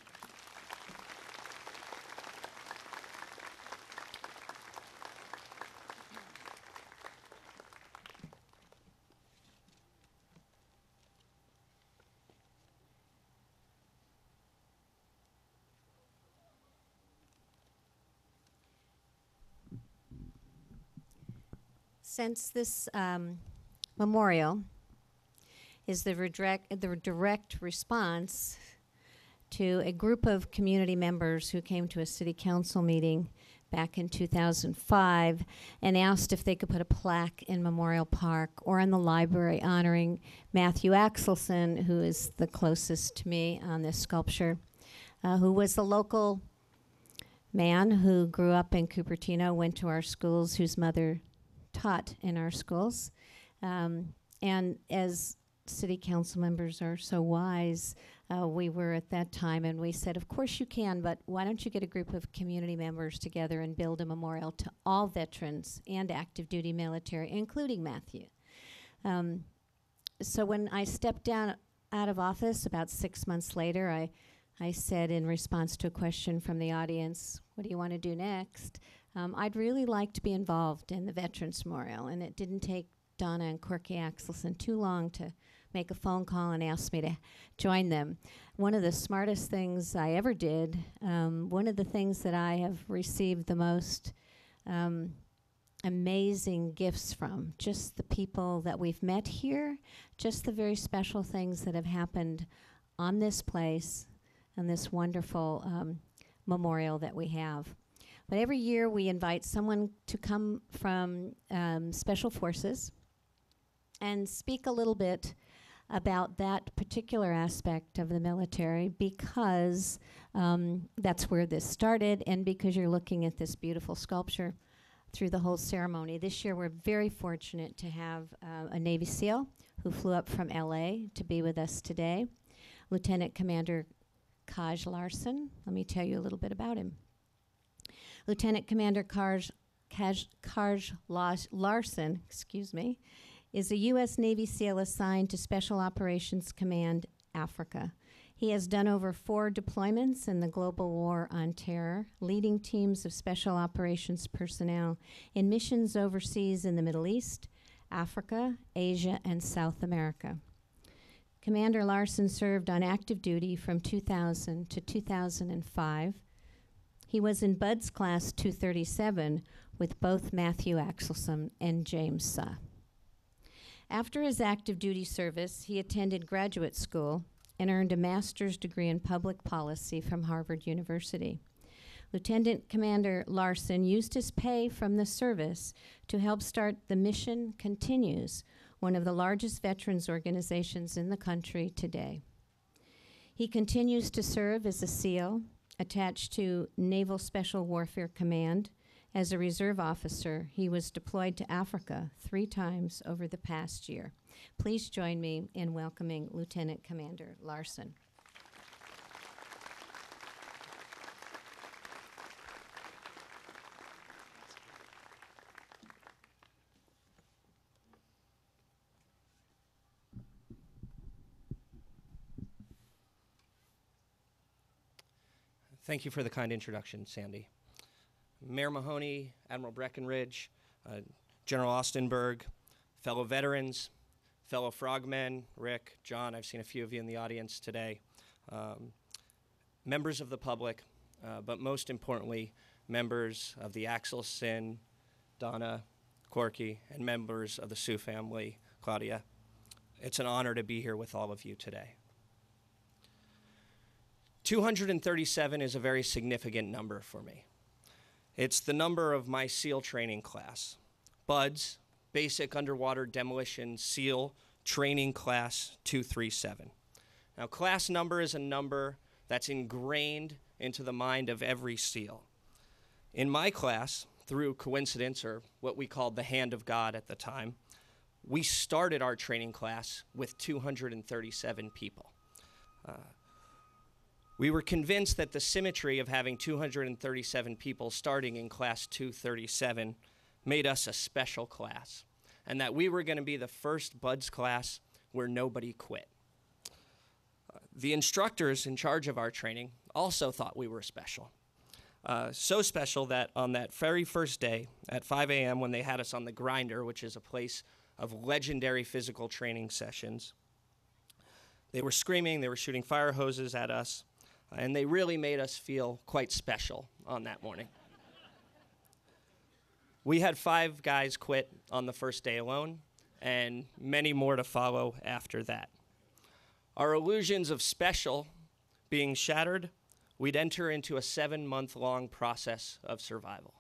Since this memorial is the direct response to a group of community members who came to a city council meeting back in 2005 and asked if they could put a plaque in Memorial Park or in the library honoring Matthew Axelson, who is the closest to me on this sculpture, who was the local man who grew up in Cupertino, went to our schools, whose mother taught in our schools. And as city council members are so wise, we were at that time and we said, of course you can, but why don't you get a group of community members together and build a memorial to all veterans and active duty military, including Matthew. So when I stepped down out of office about 6 months later, I said in response to a question from the audience, what do you want to do next? I'd really like to be involved in the Veterans Memorial, and it didn't take Donna and Corky Axelson too long to make a phone call and ask me to join them. One of the smartest things I ever did, one of the things that I have received the most amazing gifts from, just the people that we've met here, just the very special things that have happened on this place and this wonderful memorial that we have. But every year we invite someone to come from Special Forces and speak a little bit about that particular aspect of the military, because that's where this started and because you're looking at this beautiful sculpture through the whole ceremony. This year we're very fortunate to have a Navy SEAL who flew up from LA to be with us today, Lieutenant Commander Kaj Larson. Let me tell you a little bit about him. Lieutenant Commander Kaj Larson, is a U.S. Navy SEAL assigned to Special Operations Command Africa. He has done over 4 deployments in the global war on terror, leading teams of Special Operations personnel in missions overseas in the Middle East, Africa, Asia, and South America. Commander Larson served on active duty from 2000 to 2005. He was in Bud's Class 237 with both Matthew Axelson and James Suh. After his active duty service, he attended graduate school and earned a master's degree in public policy from Harvard University. Lieutenant Commander Larson used his pay from the service to help start the Mission Continues, one of the largest veterans organizations in the country today. He continues to serve as a SEAL, attached to Naval Special Warfare Command. As a reserve officer, he was deployed to Africa 3 times over the past year. Please join me in welcoming Lieutenant Commander Larson. Thank you for the kind introduction, Sandy. Mayor Mahoney, Admiral Breckenridge, General Austenberg, fellow veterans, fellow frogmen, Rick, John, I've seen a few of you in the audience today. members of the public, but most importantly, members of the Axel, Sin, Donna, Corky, and members of the Sioux family, Claudia. It's an honor to be here with all of you today. 237 is a very significant number for me. It's the number of my SEAL training class, BUDS, Basic Underwater Demolition SEAL Training Class 237. Now, class number is a number that's ingrained into the mind of every SEAL. In my class, through coincidence, or what we called the hand of God at the time, we started our training class with 237 people. We were convinced that the symmetry of having 237 people starting in class 237 made us a special class, and that we were going to be the first BUDS class where nobody quit. The instructors in charge of our training also thought we were special. So special that on that very first day at 5 a.m. when they had us on the grinder, which is a place of legendary physical training sessions, they were screaming, they were shooting fire hoses at us, and they really made us feel quite special on that morning. We had 5 guys quit on the first day alone, and many more to follow after that. Our illusions of special being shattered, we'd enter into a 7-month-long process of survival.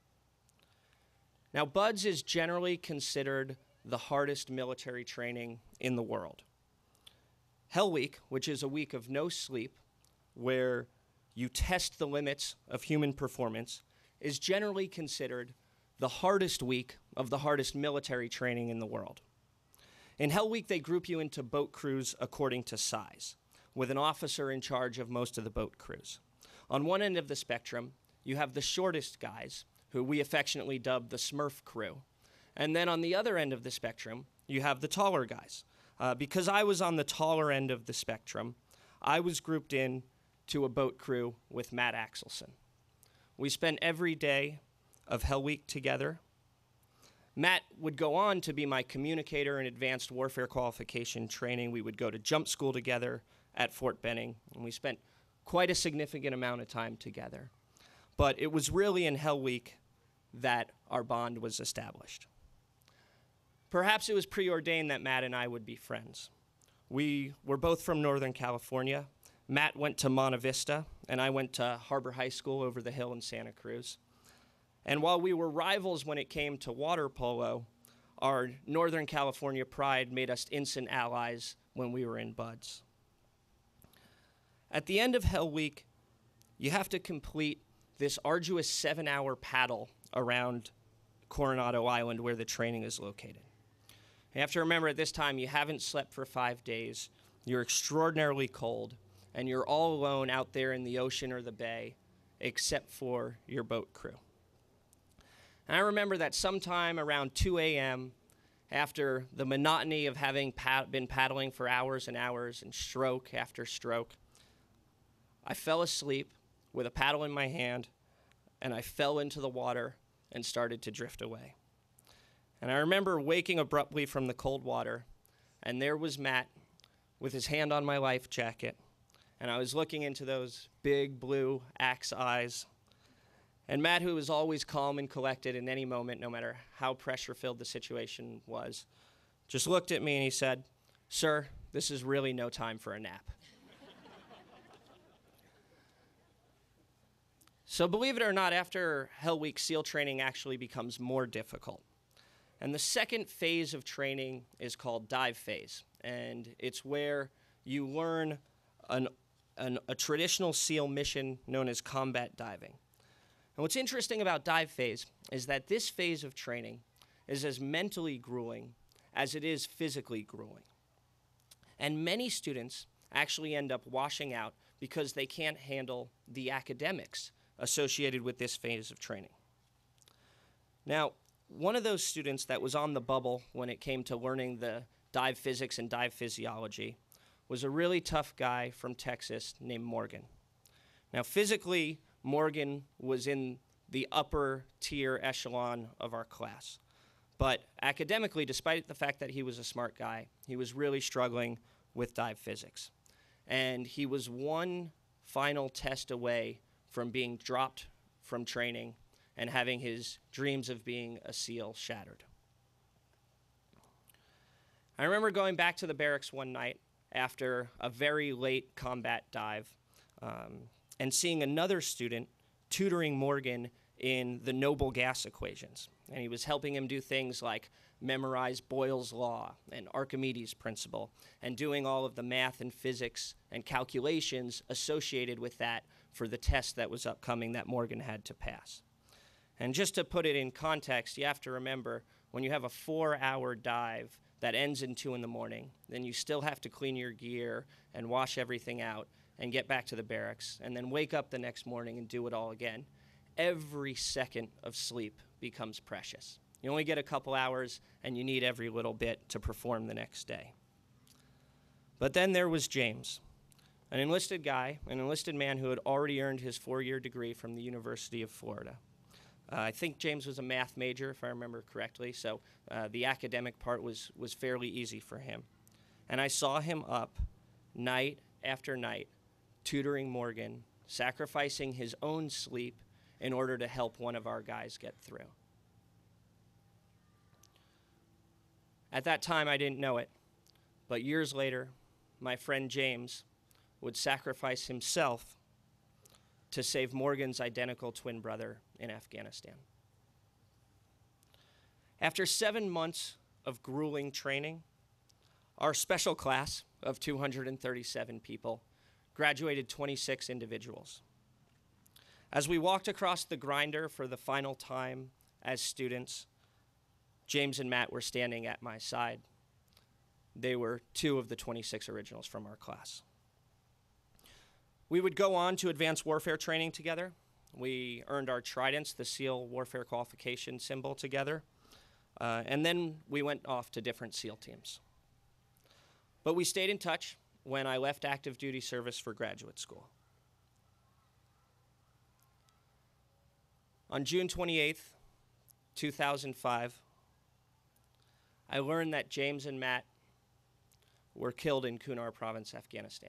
Now, BUDS is generally considered the hardest military training in the world. Hell Week, which is a week of no sleep, where you test the limits of human performance, is generally considered the hardest week of the hardest military training in the world. In Hell Week, they group you into boat crews according to size, with an officer in charge of most of the boat crews. On one end of the spectrum, you have the shortest guys, who we affectionately dub the Smurf crew. And then on the other end of the spectrum, you have the taller guys. Because I was on the taller end of the spectrum, I was grouped in to a boat crew with Matt Axelson. We spent every day of Hell Week together. Matt would go on to be my communicator in advanced warfare qualification training. We would go to jump school together at Fort Benning, and we spent quite a significant amount of time together. But it was really in Hell Week that our bond was established. Perhaps it was preordained that Matt and I would be friends. We were both from Northern California. Matt went to Monte Vista, and I went to Harbor High School over the hill in Santa Cruz. And while we were rivals when it came to water polo, our Northern California pride made us instant allies when we were in BUDS. At the end of Hell Week, you have to complete this arduous 7-hour paddle around Coronado Island where the training is located. You have to remember at this time you haven't slept for 5 days, you're extraordinarily cold, and you're all alone out there in the ocean or the bay except for your boat crew. And I remember that sometime around 2 a.m., after the monotony of having been paddling for hours and hours and stroke after stroke, I fell asleep with a paddle in my hand, and I fell into the water and started to drift away. And I remember waking abruptly from the cold water, and there was Matt with his hand on my life jacket, and I was looking into those big blue axe eyes. And Matt, who was always calm and collected in any moment, no matter how pressure-filled the situation was, just looked at me and he said, "Sir, this is really no time for a nap." So believe it or not, after Hell Week, SEAL training actually becomes more difficult. And the second phase of training is called dive phase. And it's where you learn a traditional SEAL mission known as combat diving. And what's interesting about dive phase is that this phase of training is as mentally grueling as it is physically grueling. And many students actually end up washing out because they can't handle the academics associated with this phase of training. Now, one of those students that was on the bubble when it came to learning the dive physics and dive physiology was a really tough guy from Texas named Morgan. Now, physically, Morgan was in the upper tier echelon of our class. But academically, despite the fact that he was a smart guy, he was really struggling with dive physics. and he was one final test away from being dropped from training and having his dreams of being a SEAL shattered. I remember going back to the barracks one night after a very late combat dive and seeing another student tutoring Morgan in the noble gas equations. And he was helping him do things like memorize Boyle's law and Archimedes' principle, and doing all of the math and physics and calculations associated with that for the test that was upcoming that Morgan had to pass. And just to put it in context, you have to remember, when you have a 4-hour dive that ends in 2 in the morning, then you still have to clean your gear and wash everything out and get back to the barracks, and then wake up the next morning and do it all again. Every second of sleep becomes precious. You only get a couple hours, and you need every little bit to perform the next day. But then there was James, an enlisted guy, an enlisted man who had already earned his 4-year degree from the University of Florida. I think James was a math major, if I remember correctly, so the academic part was fairly easy for him. And I saw him up night after night, tutoring Morgan, sacrificing his own sleep in order to help one of our guys get through. At that time, I didn't know it, but years later, my friend James would sacrifice himself to save Morgan's identical twin brother in Afghanistan. After 7 months of grueling training, our special class of 237 people graduated 26 individuals. As we walked across the grinder for the final time as students, James and Matt were standing at my side. They were 2 of the 26 originals from our class. We would go on to advanced warfare training together. We earned our tridents, the SEAL warfare qualification symbol, together. And then we went off to different SEAL teams. But we stayed in touch when I left active duty service for graduate school. On June 28th, 2005, I learned that James and Matt were killed in Kunar Province, Afghanistan.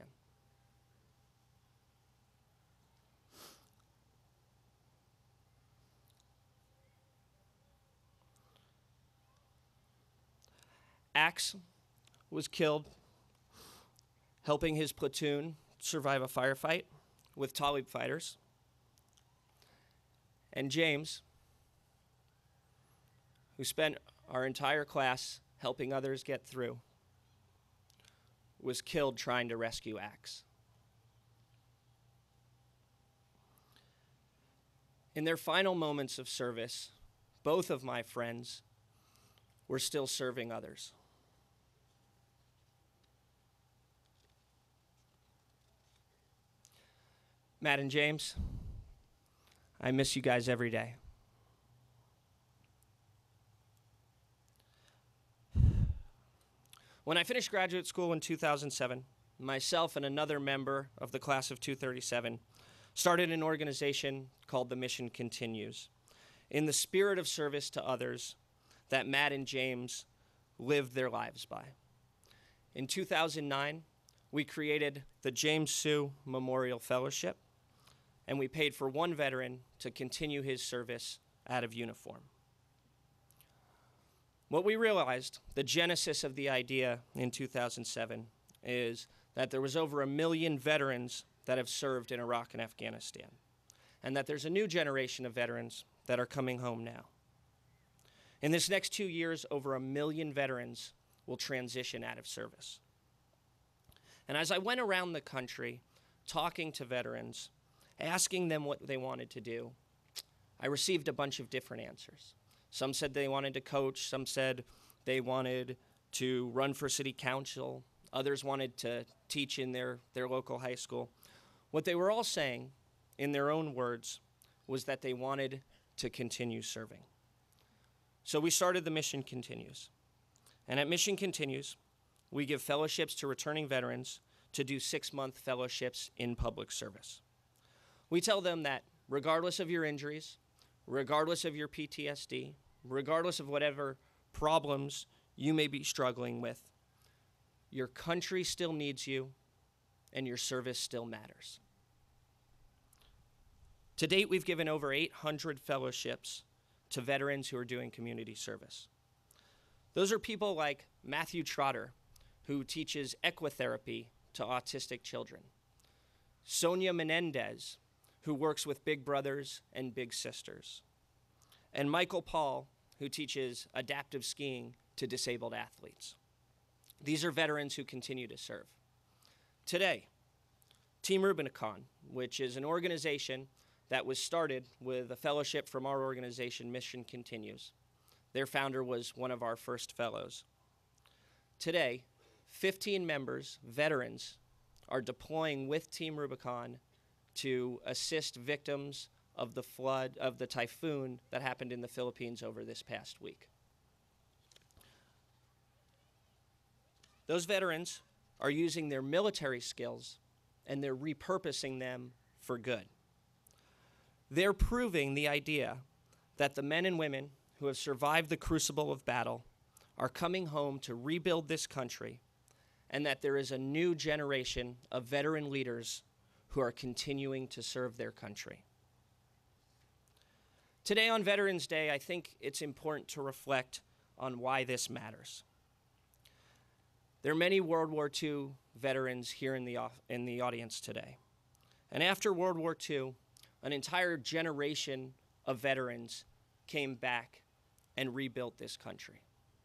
Axe was killed helping his platoon survive a firefight with Talib fighters. And James, who spent our entire class helping others get through, was killed trying to rescue Axe. In their final moments of service, both of my friends were still serving others. Matt and James, I miss you guys every day. When I finished graduate school in 2007, myself and another member of the class of 237 started an organization called The Mission Continues, in the spirit of service to others that Matt and James lived their lives by. In 2009, we created the James Sue Memorial Fellowship, and we paid for one veteran to continue his service out of uniform. What we realized, the genesis of the idea in 2007, is that there was over 1 million veterans that have served in Iraq and Afghanistan, and that there's a new generation of veterans that are coming home now. In this next 2 years, over 1 million veterans will transition out of service. And as I went around the country talking to veterans, asking them what they wanted to do, I received a bunch of different answers. Some said they wanted to coach, some said they wanted to run for city council, others wanted to teach in their local high school. What they were all saying, in their own words, was that they wanted to continue serving. So we started the Mission Continues. And at Mission Continues, we give fellowships to returning veterans to do 6-month fellowships in public service. We tell them that regardless of your injuries, regardless of your PTSD, regardless of whatever problems you may be struggling with, your country still needs you, and your service still matters. To date, we've given over 800 fellowships to veterans who are doing community service. Those are people like Matthew Trotter, who teaches equitherapy to autistic children. Sonia Menendez, who works with Big Brothers and Big Sisters. And Michael Paul, who teaches adaptive skiing to disabled athletes. These are veterans who continue to serve. Today, Team Rubicon, which is an organization that was started with a fellowship from our organization, Mission Continues. Their founder was one of our first fellows. Today, 15 members, veterans, are deploying with Team Rubicon to assist victims of the flood, of the typhoon that happened in the Philippines over this past week. Those veterans are using their military skills and they're repurposing them for good. They're proving the idea that the men and women who have survived the crucible of battle are coming home to rebuild this country, and that there is a new generation of veteran leaders who are continuing to serve their country. Today on Veterans Day, I think it's important to reflect on why this matters. There are many World War II veterans here in the audience today. And after World War II, an entire generation of veterans came back and rebuilt this country.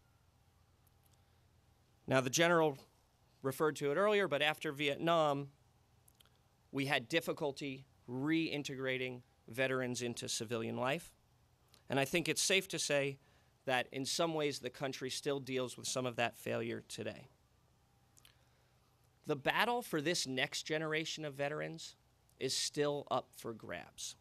Now, the general referred to it earlier, but after Vietnam, we had difficulty reintegrating veterans into civilian life. And I think it's safe to say that in some ways the country still deals with some of that failure today. The battle for this next generation of veterans is still up for grabs.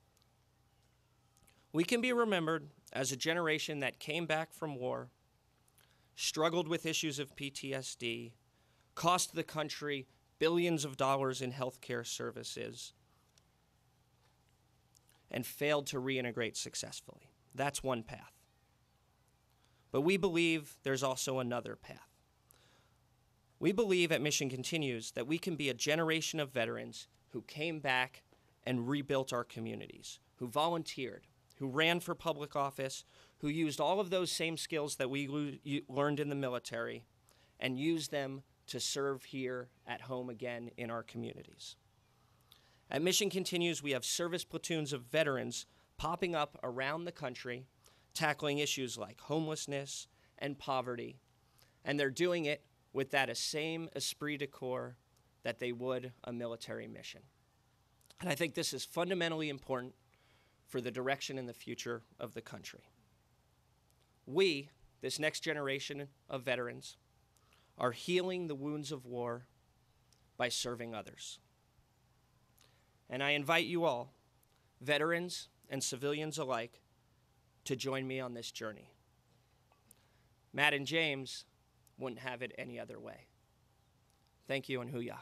We can be remembered as a generation that came back from war, struggled with issues of PTSD, cost the country billions of dollars in healthcare services, and failed to reintegrate successfully. That's one path. But we believe there's also another path. We believe at Mission Continues that we can be a generation of veterans who came back and rebuilt our communities, who volunteered, who ran for public office, who used all of those same skills that we learned in the military and used them to serve here at home again in our communities. At Mission Continues, we have service platoons of veterans popping up around the country, tackling issues like homelessness and poverty, and they're doing it with that same esprit de corps that they would a military mission. And I think this is fundamentally important for the direction and the future of the country. We, this next generation of veterans, are healing the wounds of war by serving others. And I invite you all, veterans and civilians alike, to join me on this journey. Matt and James wouldn't have it any other way. Thank you and hoo-yah.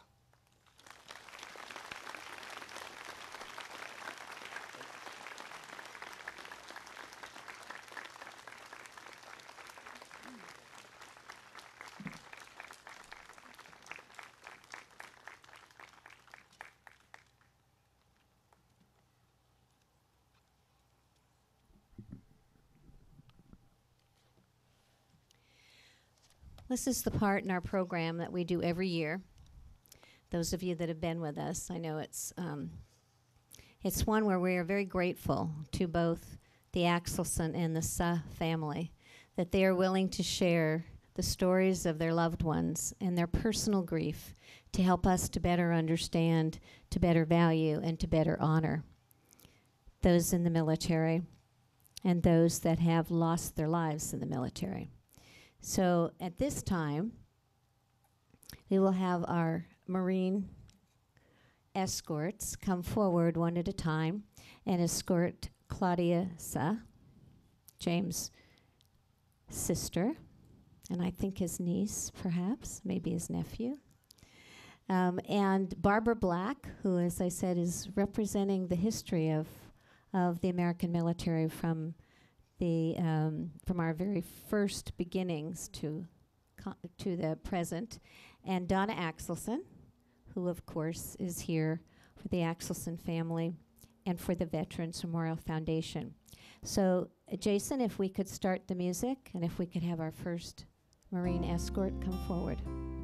This is the part in our program that we do every year. Those of you that have been with us, I know it's one where we are very grateful to both the Axelson and the Suh family that they are willing to share the stories of their loved ones and their personal grief to help us to better understand, to better value, and to better honor those in the military and those that have lost their lives in the military. So at this time, we will have our Marine escorts come forward one at a time and escort Claudia Suh, James' sister, and I think his niece, perhaps, maybe his nephew. And Barbara Black, who, as I said, is representing the history of the American military from our very first beginnings to the present, and Donna Axelson, who, of course, is here for the Axelson family and for the Veterans Memorial Foundation. So, Jason, if we could start the music, and if we could have our first Marine escort come forward.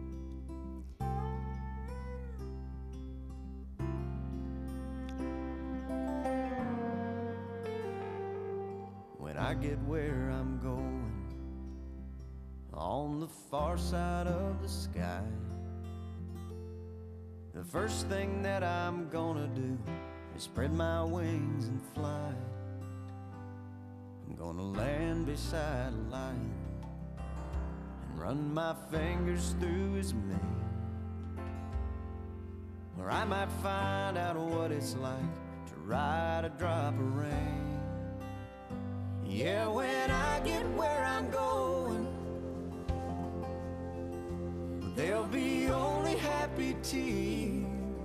When I get where I'm going, on the far side of the sky, the first thing that I'm gonna do is spread my wings and fly. I'm gonna land beside a lion and run my fingers through his mane, or I might find out what it's like to ride a drop of rain. Yeah, when I get where I'm going, there'll be only happy tears.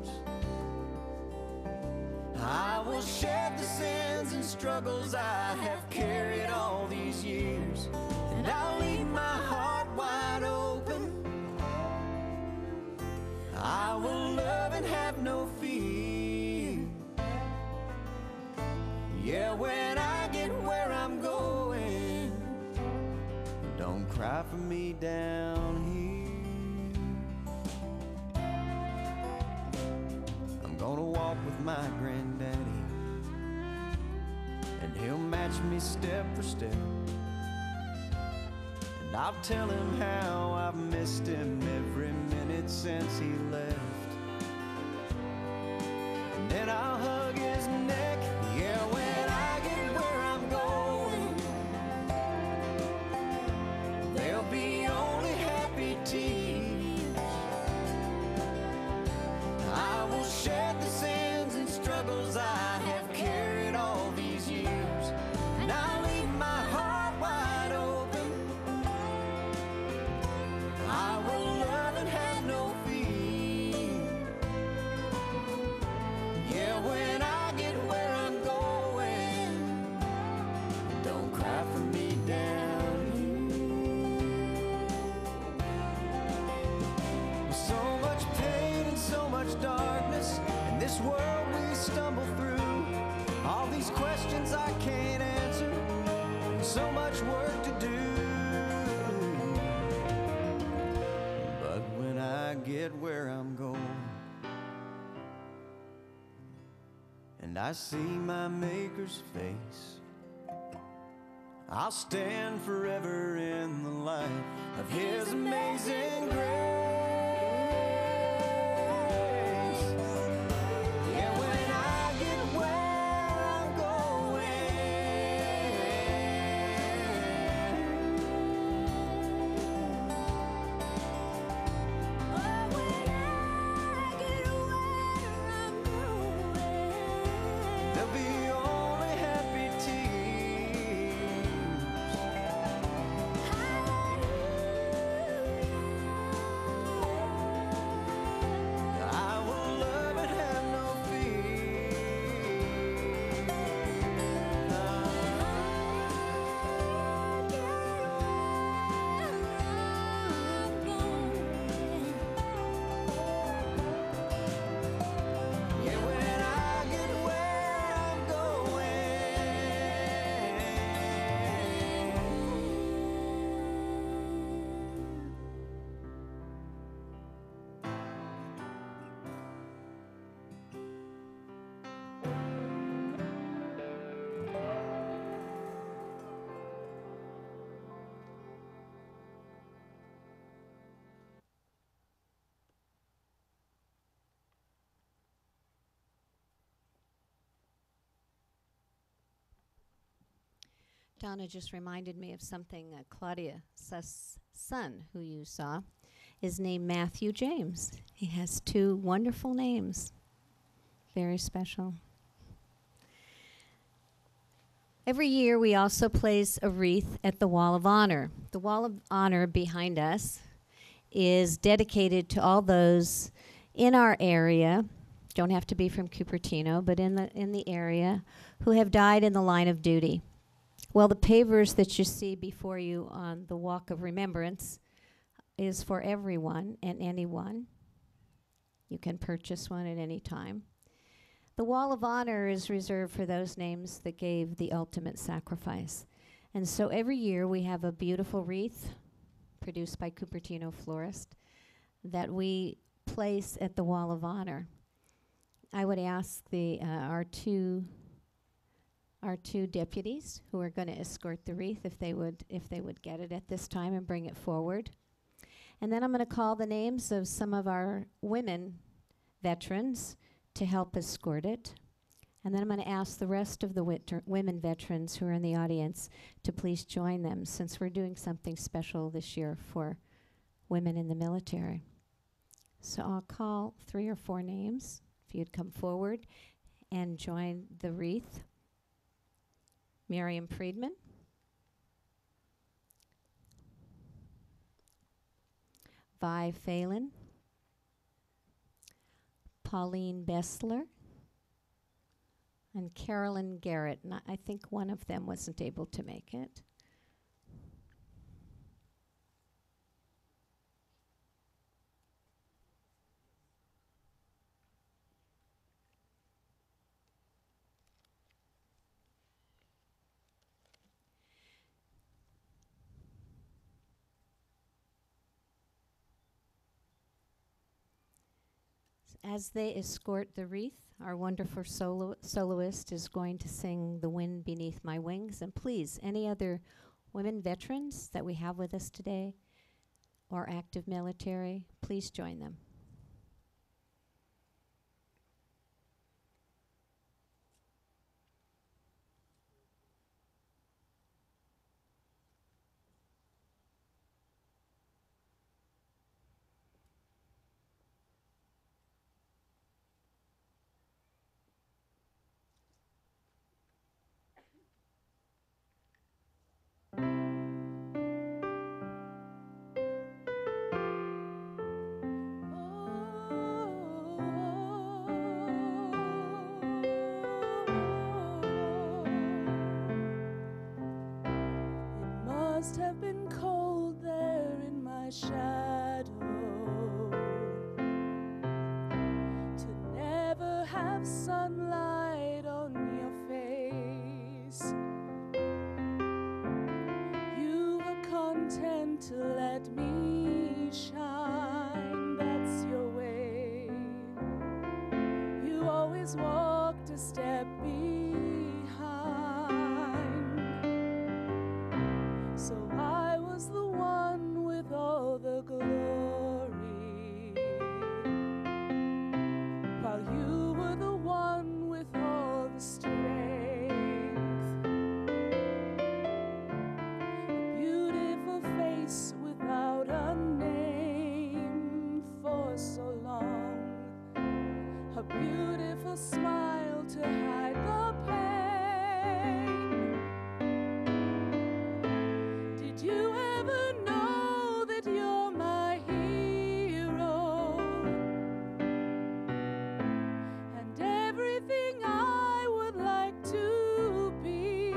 I will shed the sins and struggles I have carried all these years, and I'll leave my heart wide open. I will love and have no fear. Yeah, when I get where I'm going, don't cry for me down here. I'm gonna walk with my granddaddy, and he'll match me step for step, and I'll tell him how I've missed him every minute since he left. And then I'll hug his neck. Yeah, when I get where I'm going, there'll be only happy tears. I will shed the sins and struggles I have carried all these years, and I'll leave my heart wide open. I will love and have no fear. Yeah, when I get where I'm going, don't cry for me down here. So much pain and so much darkness in this world we stumble through. All these questions I can't answer, so much work to do. But when I get where I'm going, and I see my Maker's face, I'll stand forever in the light of His amazing grace. Yeah, when I get where I'm going, oh, when I get where I'm going, there'll be only happy tears. I will love and have no fear. Yeah, when I get where I'm Donna just reminded me of something. Claudia's son, who you saw, is named Matthew James. He has two wonderful names. Very special. Every year we also place a wreath at the Wall of Honor. The Wall of Honor behind us is dedicated to all those in our area, don't have to be from Cupertino, but in the area, who have died in the line of duty. Well, the pavers that you see before you on the Walk of Remembrance is for everyone and anyone. You can purchase one at any time. The Wall of Honor is reserved for those names that gave the ultimate sacrifice. And so every year we have a beautiful wreath produced by Cupertino florist that we place at the Wall of Honor. I would ask our two deputies who are going to escort the wreath if they would get it at this time and bring it forward. And then I'm going to call the names of some of our women veterans to help escort it. And then I'm going to ask the rest of the women veterans who are in the audience to please join them, since we're doing something special this year for women in the military. So I'll call 3 or 4 names, if you'd come forward and join the wreath. Miriam Friedman. Vi Phelan. Pauline Bessler. And Carolyn Garrett. And I think one of them wasn't able to make it. As they escort the wreath, our wonderful soloist is going to sing The Wind Beneath My Wings. And please, any other women veterans that we have with us today or active military, please join them. Must have been cold there in my shadow to never have sunlight on your face. You were content to let me shine, that's your way. You always walked a step behind. So I was the one with all the glory, while you were the one with all the strength. A beautiful face without a name for so long. A beautiful smile to hide the pain. Did you ever know that you're my hero? And everything I would like to be.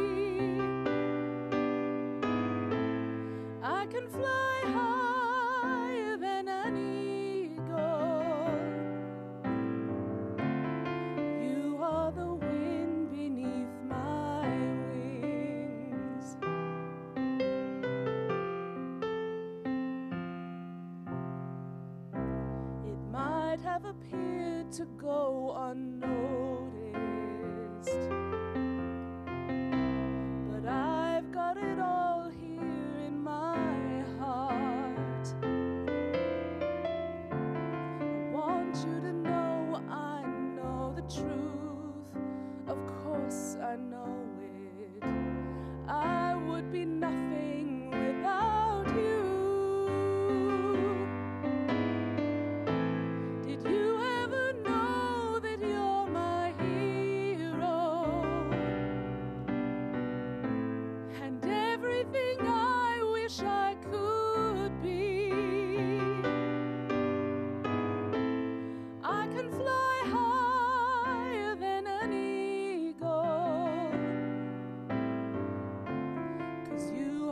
I can fly higher than an eagle. You are the wind beneath my wings. It might have appeared to go unnoticed, but I've got it all here in my heart. I want you to know I know the truth. Of course I know it. I would be nothing without you. Did you ever know that you're my hero? And everything I wish I could be. I can fly higher than an eagle, 'cause you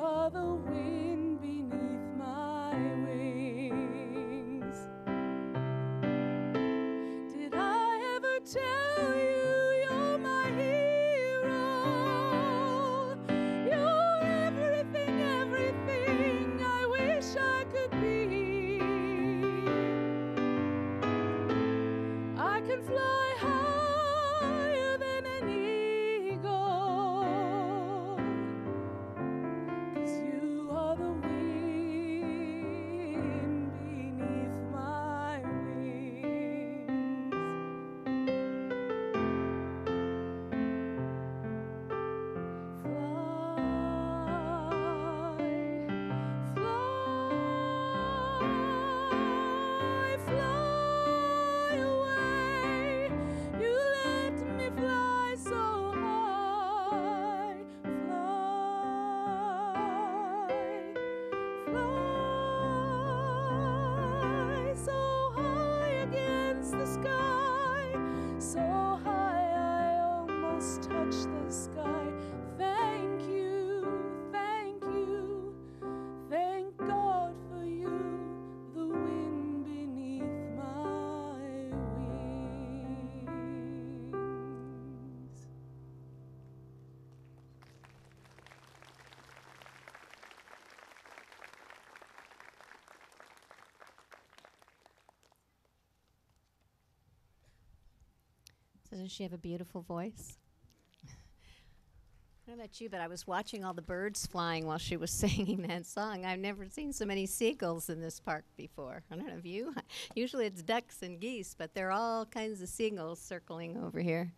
Doesn't she have a beautiful voice? I don't know about you, but I was watching all the birds flying while she was singing that song. I've never seen so many seagulls in this park before. I don't know if you. Usually it's ducks and geese, but there are all kinds of seagulls circling over here.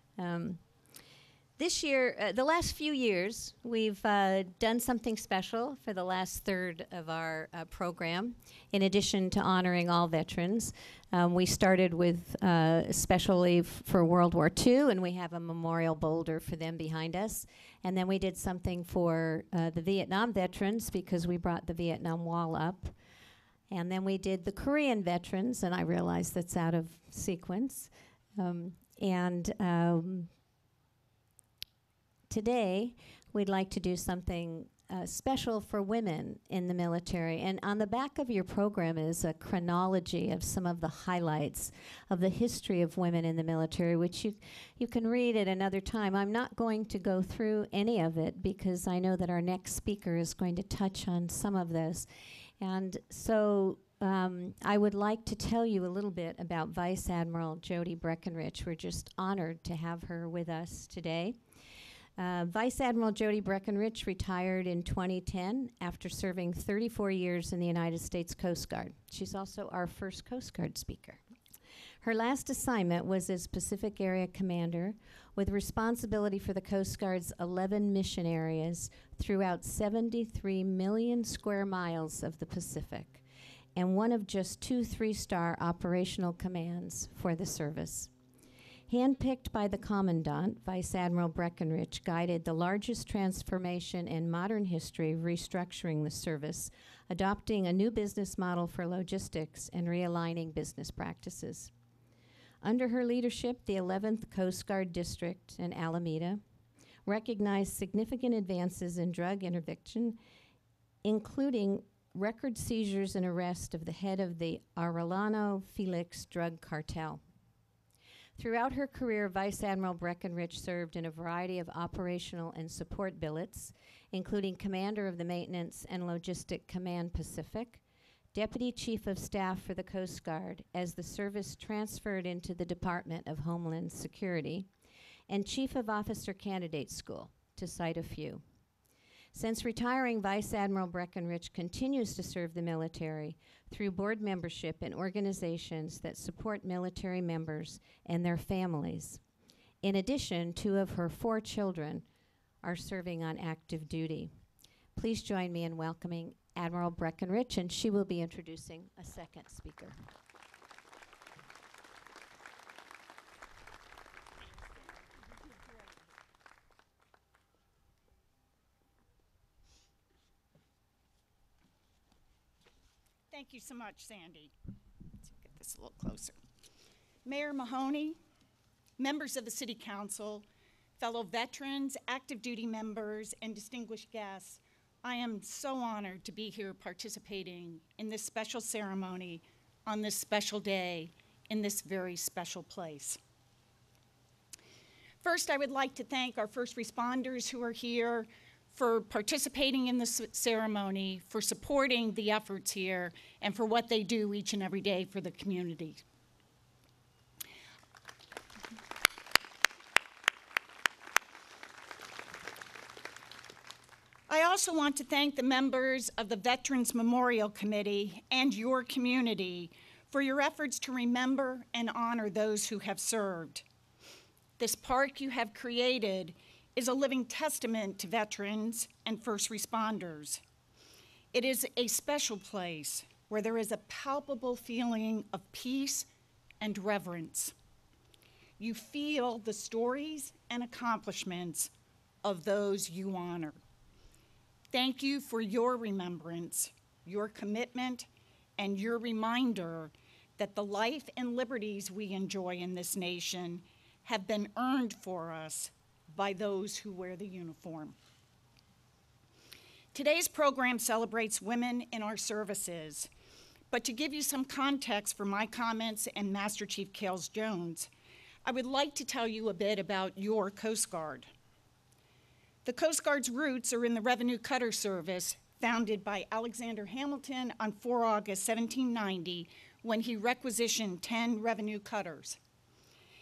This year, the last few years, we've done something special for the last third of our program. In addition to honoring all veterans, we started with especially for World War II, and we have a memorial boulder for them behind us. And then we did something for the Vietnam veterans because we brought the Vietnam Wall up. And then we did the Korean veterans, and I realize that's out of sequence. Today, we'd like to do something special for women in the military. And on the back of your program is a chronology of some of the highlights of the history of women in the military, which you can read at another time. I'm not going to go through any of it because I know that our next speaker is going to touch on some of this. And so I would like to tell you a little bit about Vice Admiral Jody Breckenridge. We're just honored to have her with us today. Vice Admiral Jody Breckenridge retired in 2010 after serving 34 years in the United States Coast Guard. She's also our first Coast Guard speaker. Her last assignment was as Pacific Area Commander with responsibility for the Coast Guard's 11 mission areas throughout 73 million square miles of the Pacific, and one of just 2 3-star operational commands for the service. Handpicked by the Commandant, Vice Admiral Breckenridge guided the largest transformation in modern history, restructuring the service, adopting a new business model for logistics, and realigning business practices. Under her leadership, the 11th Coast Guard District in Alameda recognized significant advances in drug interdiction, including record seizures and arrest of the head of the Arellano Felix drug cartel. Throughout her career, Vice Admiral Breckenridge served in a variety of operational and support billets, including Commander of the Maintenance and Logistic Command Pacific, Deputy Chief of Staff for the Coast Guard as the service transferred into the Department of Homeland Security, and Chief of Officer Candidate School, to cite a few. Since retiring, Vice Admiral Breckenridge continues to serve the military through board membership in organizations that support military members and their families. In addition, 2 of her 4 children are serving on active duty. Please join me in welcoming Admiral Breckenridge, and she will be introducing a second speaker. Thank you so much, Sandy. Let's get this a little closer. Mayor Mahoney, members of the City Council, fellow veterans, active duty members, and distinguished guests, I am so honored to be here participating in this special ceremony on this special day in this very special place. First, I would like to thank our first responders who are here for participating in this ceremony, for supporting the efforts here, and for what they do each and every day for the community. I also want to thank the members of the Veterans Memorial Committee and your community for your efforts to remember and honor those who have served. This park you have created is a living testament to veterans and first responders. It is a special place where there is a palpable feeling of peace and reverence. You feel the stories and accomplishments of those you honor. Thank you for your remembrance, your commitment, and your reminder that the life and liberties we enjoy in this nation have been earned for us by those who wear the uniform. Today's program celebrates women in our services, but to give you some context for my comments and Master Chief Kales Jones, I would like to tell you a bit about your Coast Guard. The Coast Guard's roots are in the Revenue Cutter Service, founded by Alexander Hamilton on 4 August 1790, when he requisitioned 10 revenue cutters.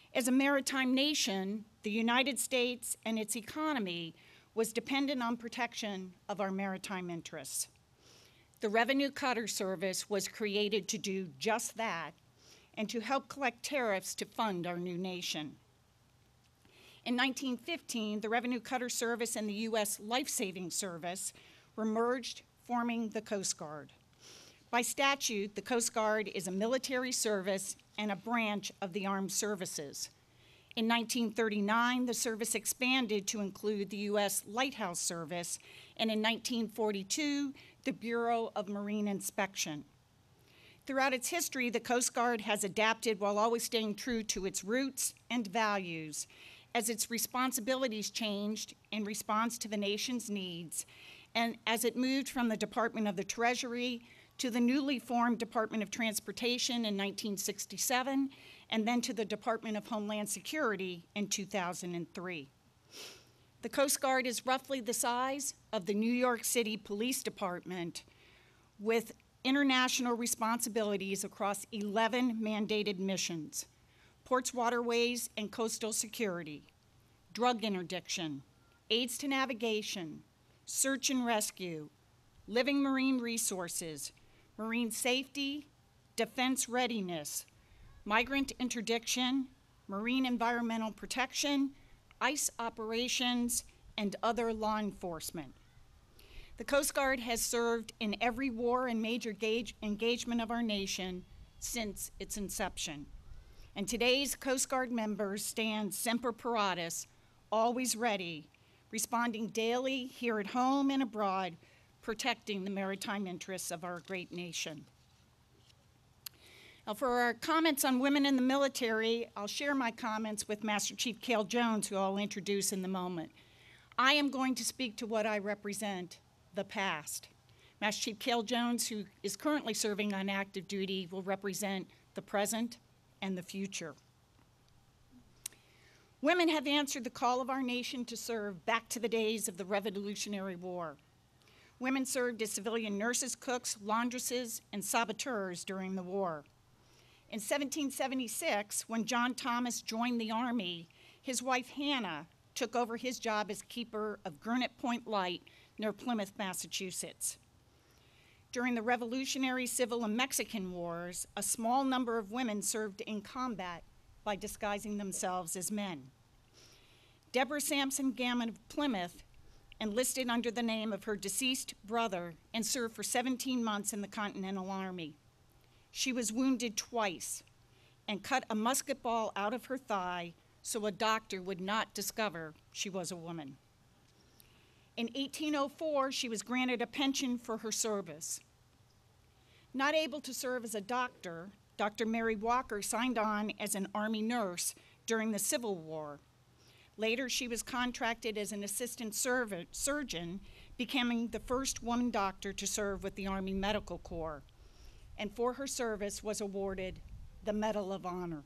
As a maritime nation, the United States and its economy was dependent on protection of our maritime interests. The Revenue Cutter Service was created to do just that and to help collect tariffs to fund our new nation. In 1915, the Revenue Cutter Service and the U.S. Life-Saving Service were merged, forming the Coast Guard. By statute, the Coast Guard is a military service and a branch of the armed services. In 1939, the service expanded to include the U.S. Lighthouse Service, and in 1942, the Bureau of Marine Inspection. Throughout its history, the Coast Guard has adapted while always staying true to its roots and values as its responsibilities changed in response to the nation's needs, and as it moved from the Department of the Treasury to the newly formed Department of Transportation in 1967, and then to the Department of Homeland Security in 2003. The Coast Guard is roughly the size of the New York City Police Department, with international responsibilities across 11 mandated missions: ports, waterways, and coastal security, drug interdiction, aids to navigation, search and rescue, living marine resources, marine safety, defense readiness, migrant interdiction, marine environmental protection, ice operations, and other law enforcement. The Coast Guard has served in every war and major engagement of our nation since its inception. And today's Coast Guard members stand semper paratus, always ready, responding daily here at home and abroad, protecting the maritime interests of our great nation. Now, for our comments on women in the military, I'll share my comments with Master Chief Cale Jones, who I'll introduce in a moment. I am going to speak to what I represent, the past. Master Chief Cale Jones, who is currently serving on active duty, will represent the present and the future. Women have answered the call of our nation to serve back to the days of the Revolutionary War. Women served as civilian nurses, cooks, laundresses, and saboteurs during the war. In 1776, when John Thomas joined the Army, his wife Hannah took over his job as keeper of Gurnet Point Light near Plymouth, Massachusetts. During the Revolutionary, Civil, and Mexican Wars, a small number of women served in combat by disguising themselves as men. Deborah Sampson Gammon of Plymouth enlisted under the name of her deceased brother and served for 17 months in the Continental Army. She was wounded twice and cut a musket ball out of her thigh so a doctor would not discover she was a woman. In 1804, she was granted a pension for her service. Not able to serve as a doctor, Dr. Mary Walker signed on as an Army nurse during the Civil War. Later, she was contracted as an assistant surgeon, becoming the first woman doctor to serve with the Army Medical Corps, and for her service was awarded the Medal of Honor.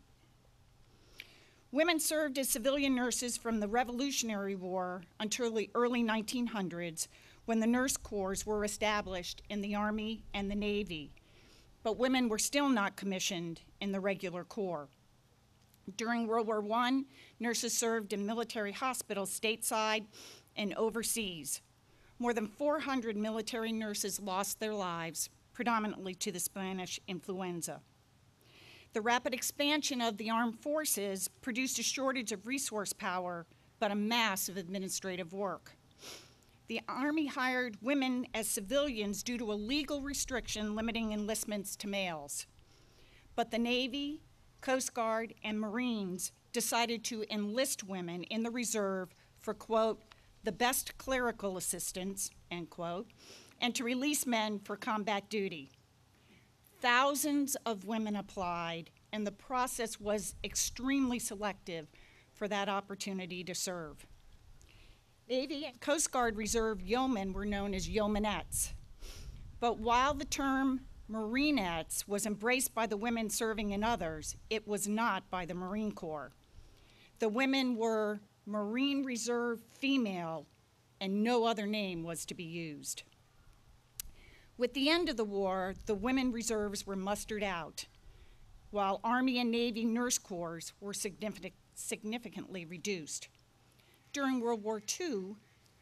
Women served as civilian nurses from the Revolutionary War until the early 1900s, when the nurse corps were established in the Army and the Navy, but women were still not commissioned in the regular corps. During World War I, nurses served in military hospitals stateside and overseas. More than 400 military nurses lost their lives, predominantly to the Spanish influenza. The rapid expansion of the armed forces produced a shortage of resource power, but a mass of administrative work. The Army hired women as civilians due to a legal restriction limiting enlistments to males. But the Navy, Coast Guard, and Marines decided to enlist women in the reserve for, quote, the best clerical assistance, end quote, and to release men for combat duty. Thousands of women applied, and the process was extremely selective for that opportunity to serve. Navy and Coast Guard Reserve yeomen were known as yeomanettes. But while the term marinettes was embraced by the women serving in others, it was not by the Marine Corps. The women were Marine Reserve female, and no other name was to be used. With the end of the war, the women reserves were mustered out. while Army and Navy nurse corps were significantly reduced. During World War II,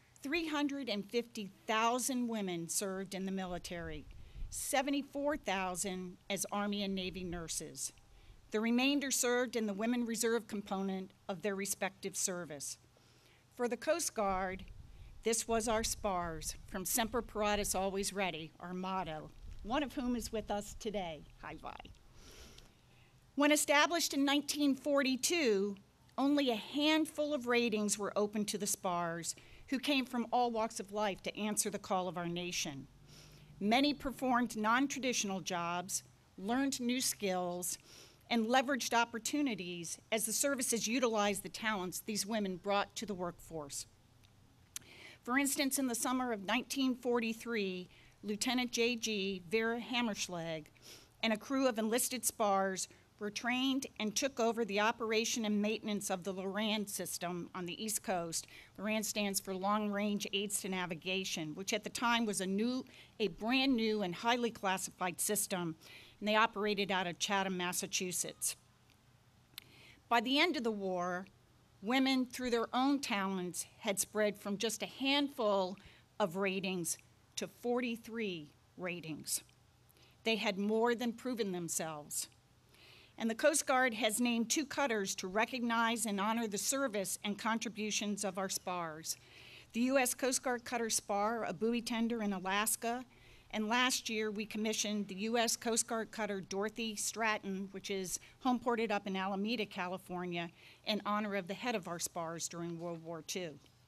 350,000 women served in the military, 74,000 as Army and Navy nurses. The remainder served in the Women Reserve component of their respective service. For the Coast Guard, this was our SPARS, from Semper Paratus, Always Ready, our motto, one of whom is with us today. Hi-fi. When established in 1942, only a handful of ratings were open to the SPARS, who came from all walks of life to answer the call of our nation. Many performed non-traditional jobs, learned new skills, and leveraged opportunities as the services utilized the talents these women brought to the workforce. For instance, in the summer of 1943, Lieutenant J.G. Vera Hammerschlag and a crew of enlisted SPARS were trained and took over the operation and maintenance of the LORAN system on the East Coast. LORAN stands for Long Range Aids to Navigation, which at the time was a brand new and highly classified system, and they operated out of Chatham, Massachusetts. By the end of the war, women, through their own talents, had spread from just a handful of ratings to 43 ratings. They had more than proven themselves. And the Coast Guard has named 2 cutters to recognize and honor the service and contributions of our SPARS. The U.S. Coast Guard Cutter SPAR, a buoy tender in Alaska, and last year we commissioned the U.S. Coast Guard Cutter Dorothy Stratton, which is homeported up in Alameda, California, in honor of the head of our SPARS during World War II.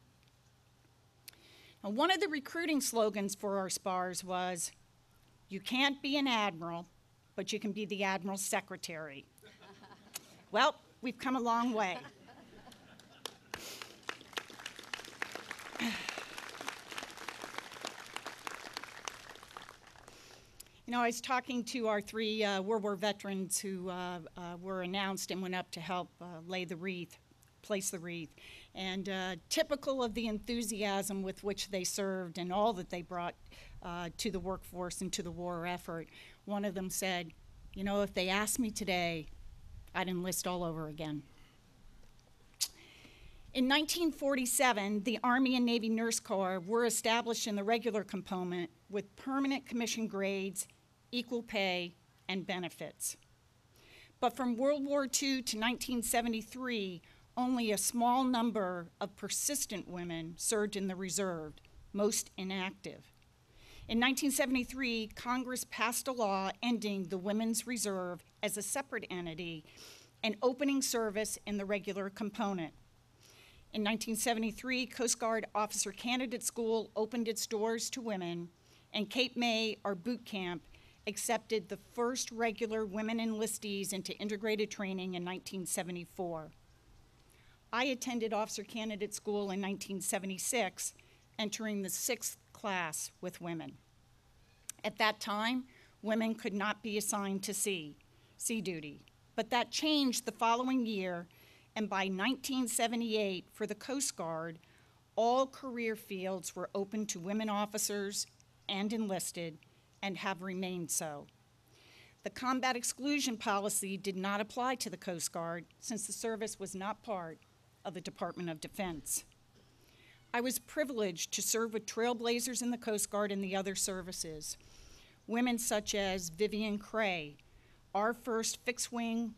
Now, one of the recruiting slogans for our SPARS was, "You can't be an admiral, but you can be the admiral's secretary." Well, we've come a long way. You know, I was talking to our 3 World War veterans who were announced and went up to help place the wreath. And typical of the enthusiasm with which they served and all that they brought to the workforce and to the war effort, one of them said, "You know, if they asked me today, I'd enlist all over again." In 1947, the Army and Navy Nurse Corps were established in the regular component with permanent commission grades, equal pay, and benefits. But from World War II to 1973, only a small number of persistent women served in the reserve, most inactive. In 1973, Congress passed a law ending the Women's Reserve as a separate entity and opening service in the regular component. In 1973, Coast Guard Officer Candidate School opened its doors to women, and Cape May, our boot camp, accepted the first regular women enlistees into integrated training in 1974. I attended Officer Candidate School in 1976, entering the 6th class with women. At that time, women could not be assigned to sea duty, but that changed the following year, and by 1978, for the Coast Guard, all career fields were open to women officers and enlisted, and have remained so. The combat exclusion policy did not apply to the Coast Guard, since the service was not part of the Department of Defense. I was privileged to serve with trailblazers in the Coast Guard and the other services. Women such as Vivian Cray, our first fixed-wing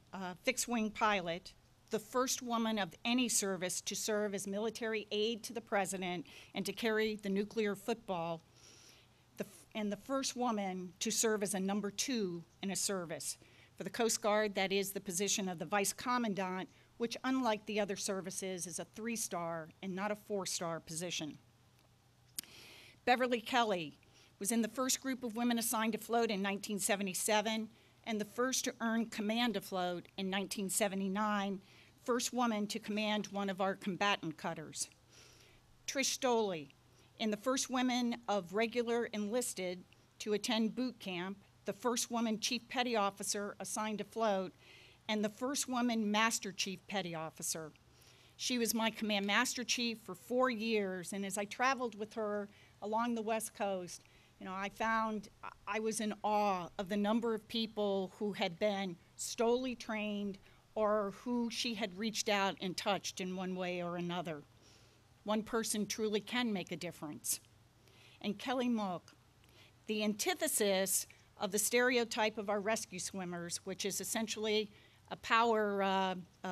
pilot, the first woman of any service to serve as military aide to the president and to carry the nuclear football, and the first woman to serve as a number 2 in a service. For the Coast Guard, that is the position of the Vice Commandant, which unlike the other services is a 3-star and not a 4-star position. Beverly Kelly was in the first group of women assigned to float in 1977 and the first to earn command afloat in 1979, first woman to command one of our combatant cutters. Trish Stoley, in the first women of regular enlisted to attend boot camp, the first woman Chief Petty Officer assigned to float, and the first woman Master Chief Petty Officer. She was my Command Master Chief for 4 years, and as I traveled with her along the West Coast, you know, I found I was in awe of the number of people who had been solely trained, or who she had reached out and touched in one way or another. One person truly can make a difference. And Kelly Mook, the antithesis of the stereotype of our rescue swimmers, which is essentially a power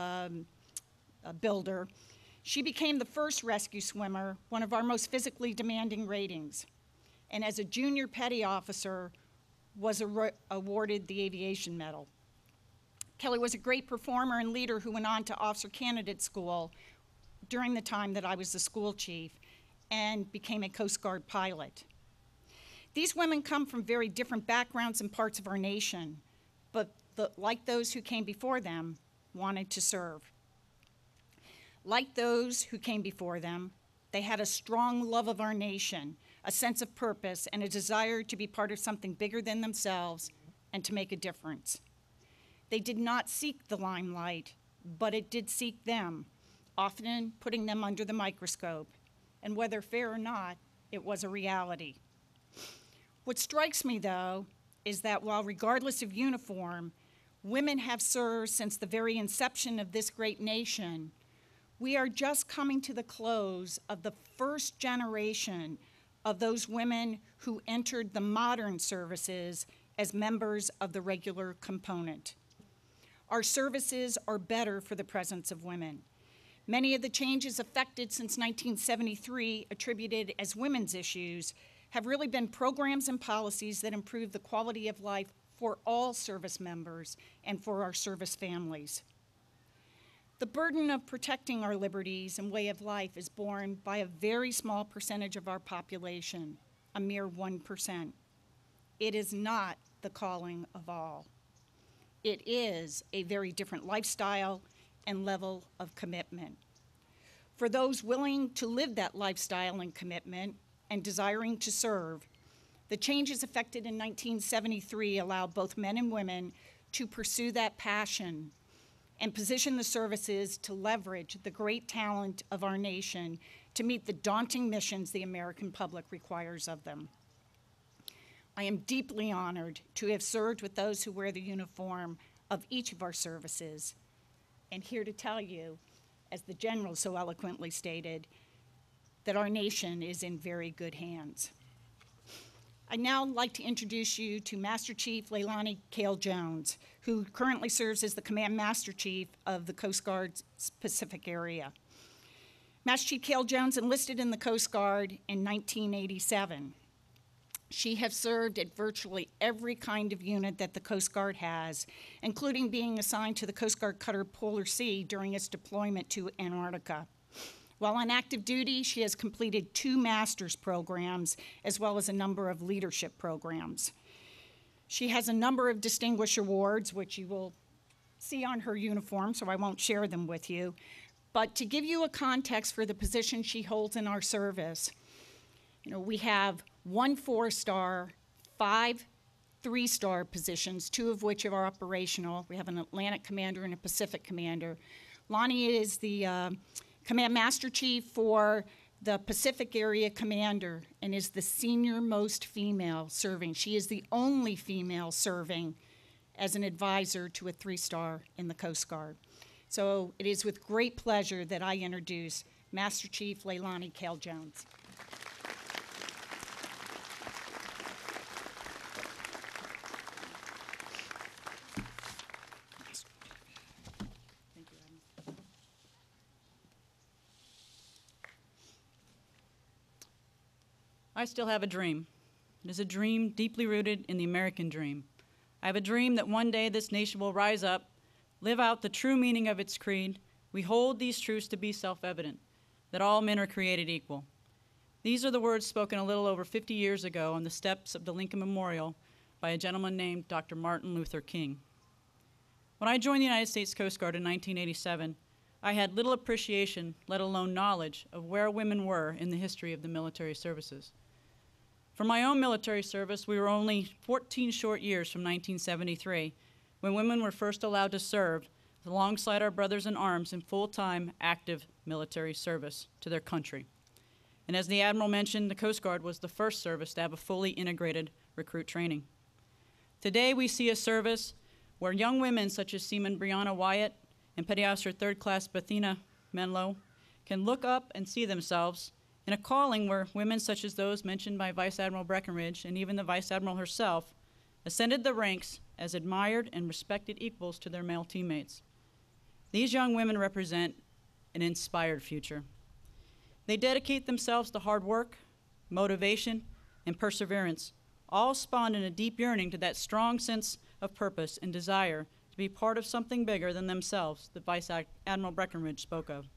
builder, she became the first rescue swimmer, one of our most physically demanding ratings. And as a junior petty officer, was awarded the Aviation Medal. Kelly was a great performer and leader who went on to Officer Candidate School during the time that I was the school chief and became a Coast Guard pilot. These women come from very different backgrounds and parts of our nation, but like those who came before them, wanted to serve. Like those who came before them, they had a strong love of our nation, a sense of purpose, and a desire to be part of something bigger than themselves and to make a difference. They did not seek the limelight, but it did seek them, often putting them under the microscope. And whether fair or not, it was a reality. What strikes me, though, is that while regardless of uniform, women have served since the very inception of this great nation, we are just coming to the close of the first generation of those women who entered the modern services as members of the regular component. Our services are better for the presence of women. Many of the changes effected since 1973, attributed as women's issues, have really been programs and policies that improve the quality of life for all service members and for our service families. The burden of protecting our liberties and way of life is borne by a very small percentage of our population, a mere 1%. It is not the calling of all. It is a very different lifestyle and level of commitment. For those willing to live that lifestyle and commitment and desiring to serve, the changes effected in 1973 allow both men and women to pursue that passion and position the services to leverage the great talent of our nation to meet the daunting missions the American public requires of them. I am deeply honored to have served with those who wear the uniform of each of our services, and here to tell you, as the General so eloquently stated, that our nation is in very good hands. I'd now like to introduce you to Master Chief Leilani Cale-Jones, who currently serves as the Command Master Chief of the Coast Guard's Pacific area. Master Chief Cale-Jones enlisted in the Coast Guard in 1987. She has served at virtually every kind of unit that the Coast Guard has, including being assigned to the Coast Guard cutter Polar Sea during its deployment to Antarctica. While on active duty, she has completed 2 master's programs, as well as a number of leadership programs. She has a number of distinguished awards, which you will see on her uniform, so I won't share them with you. But to give you a context for the position she holds in our service, we have 1 4-star, 5 3-star positions, 2 of which are operational. We have an Atlantic commander and a Pacific commander. Lonnie is the Command Master Chief for the Pacific Area Commander and is the senior most female serving. She is the only female serving as an advisor to a 3-star in the Coast Guard. So it is with great pleasure that I introduce Master Chief Leilani Cale-Jones. I still have a dream. It is a dream deeply rooted in the American dream. I have a dream that one day this nation will rise up, live out the true meaning of its creed. We hold these truths to be self-evident, that all men are created equal. These are the words spoken a little over 50 years ago on the steps of the Lincoln Memorial by a gentleman named Dr. Martin Luther King. When I joined the United States Coast Guard in 1987, I had little appreciation, let alone knowledge, of where women were in the history of the military services. For my own military service, we were only 14 short years from 1973, when women were first allowed to serve alongside our brothers in arms in full-time, active military service to their country. And as the Admiral mentioned, the Coast Guard was the first service to have a fully integrated recruit training. Today, we see a service where young women such as Seaman Brianna Wyatt and Petty Officer 3rd Class Bethina Menlo can look up and see themselves in a calling where women such as those mentioned by Vice Admiral Breckinridge and even the Vice Admiral herself ascended the ranks as admired and respected equals to their male teammates. These young women represent an inspired future. They dedicate themselves to hard work, motivation, and perseverance, all spawned in a deep yearning to that strong sense of purpose and desire to be part of something bigger than themselves that Vice Admiral Breckinridge spoke of.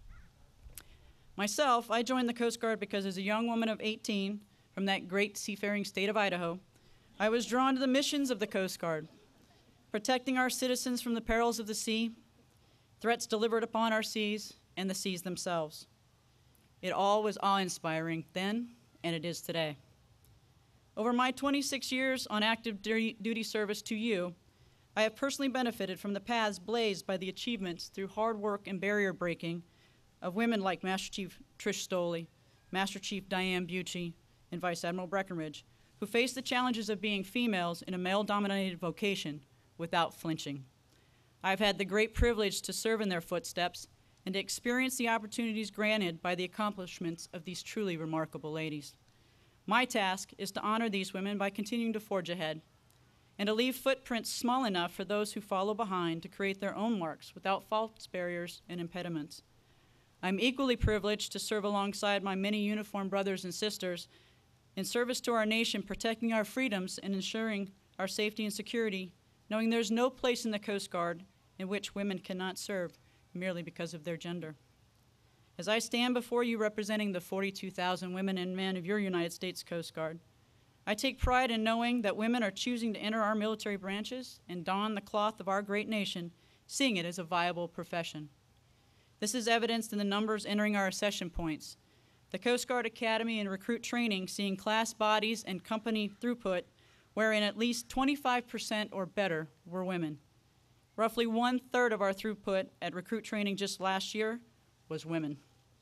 Myself, I joined the Coast Guard because as a young woman of 18 from that great seafaring state of Idaho, I was drawn to the missions of the Coast Guard, protecting our citizens from the perils of the sea, threats delivered upon our seas, and the seas themselves. It all was awe-inspiring then, and it is today. Over my 26 years on active duty service to you, I have personally benefited from the paths blazed by the achievements through hard work and barrier breaking of women like Master Chief Trish Stoley, Master Chief Diane Bucci, and Vice Admiral Breckinridge, who faced the challenges of being females in a male-dominated vocation without flinching. I've had the great privilege to serve in their footsteps and to experience the opportunities granted by the accomplishments of these truly remarkable ladies. My task is to honor these women by continuing to forge ahead and to leave footprints small enough for those who follow behind to create their own marks without false barriers and impediments. I'm equally privileged to serve alongside my many uniformed brothers and sisters in service to our nation, protecting our freedoms and ensuring our safety and security, knowing there's no place in the Coast Guard in which women cannot serve merely because of their gender. As I stand before you representing the 42,000 women and men of your United States Coast Guard, I take pride in knowing that women are choosing to enter our military branches and don the cloth of our great nation, seeing it as a viable profession. This is evidenced in the numbers entering our accession points. The Coast Guard Academy and recruit training seeing class bodies and company throughput wherein at least 25% or better were women. Roughly 1/3 of our throughput at recruit training just last year was women.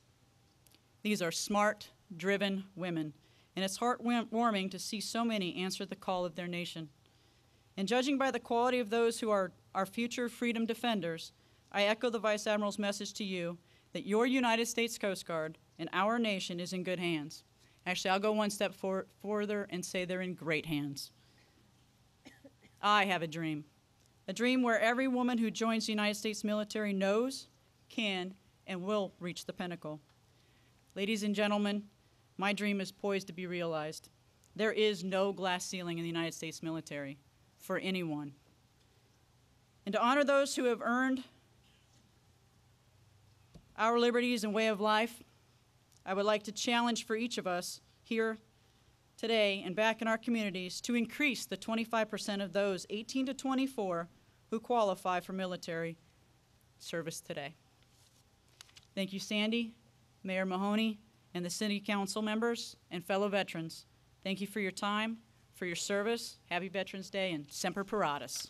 These are smart, driven women, and it's heartwarming to see so many answer the call of their nation. And judging by the quality of those who are our future freedom defenders, I echo the Vice Admiral's message to you that your United States Coast Guard and our nation is in good hands. Actually, I'll go one step further and say they're in great hands. I have a dream where every woman who joins the United States military knows, can, and will reach the pinnacle. Ladies and gentlemen, my dream is poised to be realized. There is no glass ceiling in the United States military for anyone. And to honor those who have earned our liberties and way of life, I would like to challenge for each of us here today and back in our communities to increase the 25% of those 18 to 24 who qualify for military service today. Thank you, Sandy, Mayor Mahoney, and the City Council members and fellow veterans. Thank you for your time, for your service. Happy Veterans Day and Semper Paratus.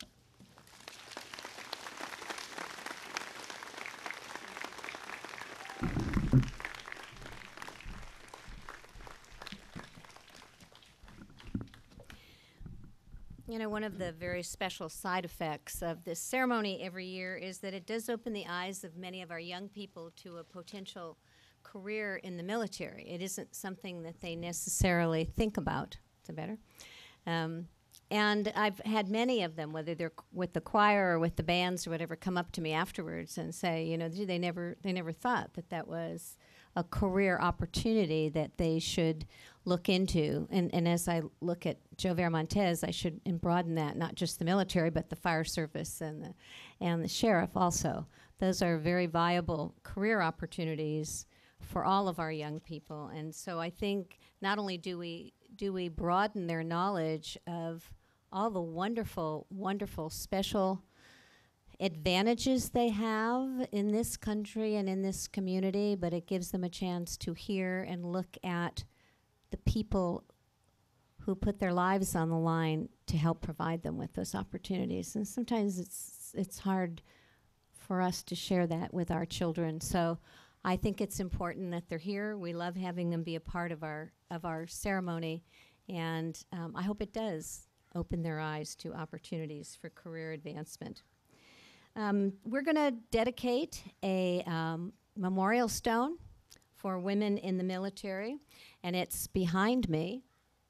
You know, one of the very special side effects of this ceremony every year is that it does open the eyes of many of our young people to a potential career in the military. It isn't something that they necessarily think about. Is it better? And I've had many of them, whether they're with the choir or with the bands or whatever, come up to me afterwards and say, you know, they never thought that that was a career opportunity that they should look into. And as I look at Joe Veramontes, I should broaden that, not just the military, but the fire service and the sheriff also. Those are very viable career opportunities for all of our young people. And so I think not only do we broaden their knowledge of all the wonderful, wonderful special advantages they have in this country and in this community, but it gives them a chance to hear and look at the people who put their lives on the line to help provide them with those opportunities. And sometimes it's hard for us to share that with our children. So I think it's important that they're here. We love having them be a part of our ceremony, and I hope it does open their eyes to opportunities for career advancement. We're going to dedicate a memorial stone for women in the military, and it's behind me.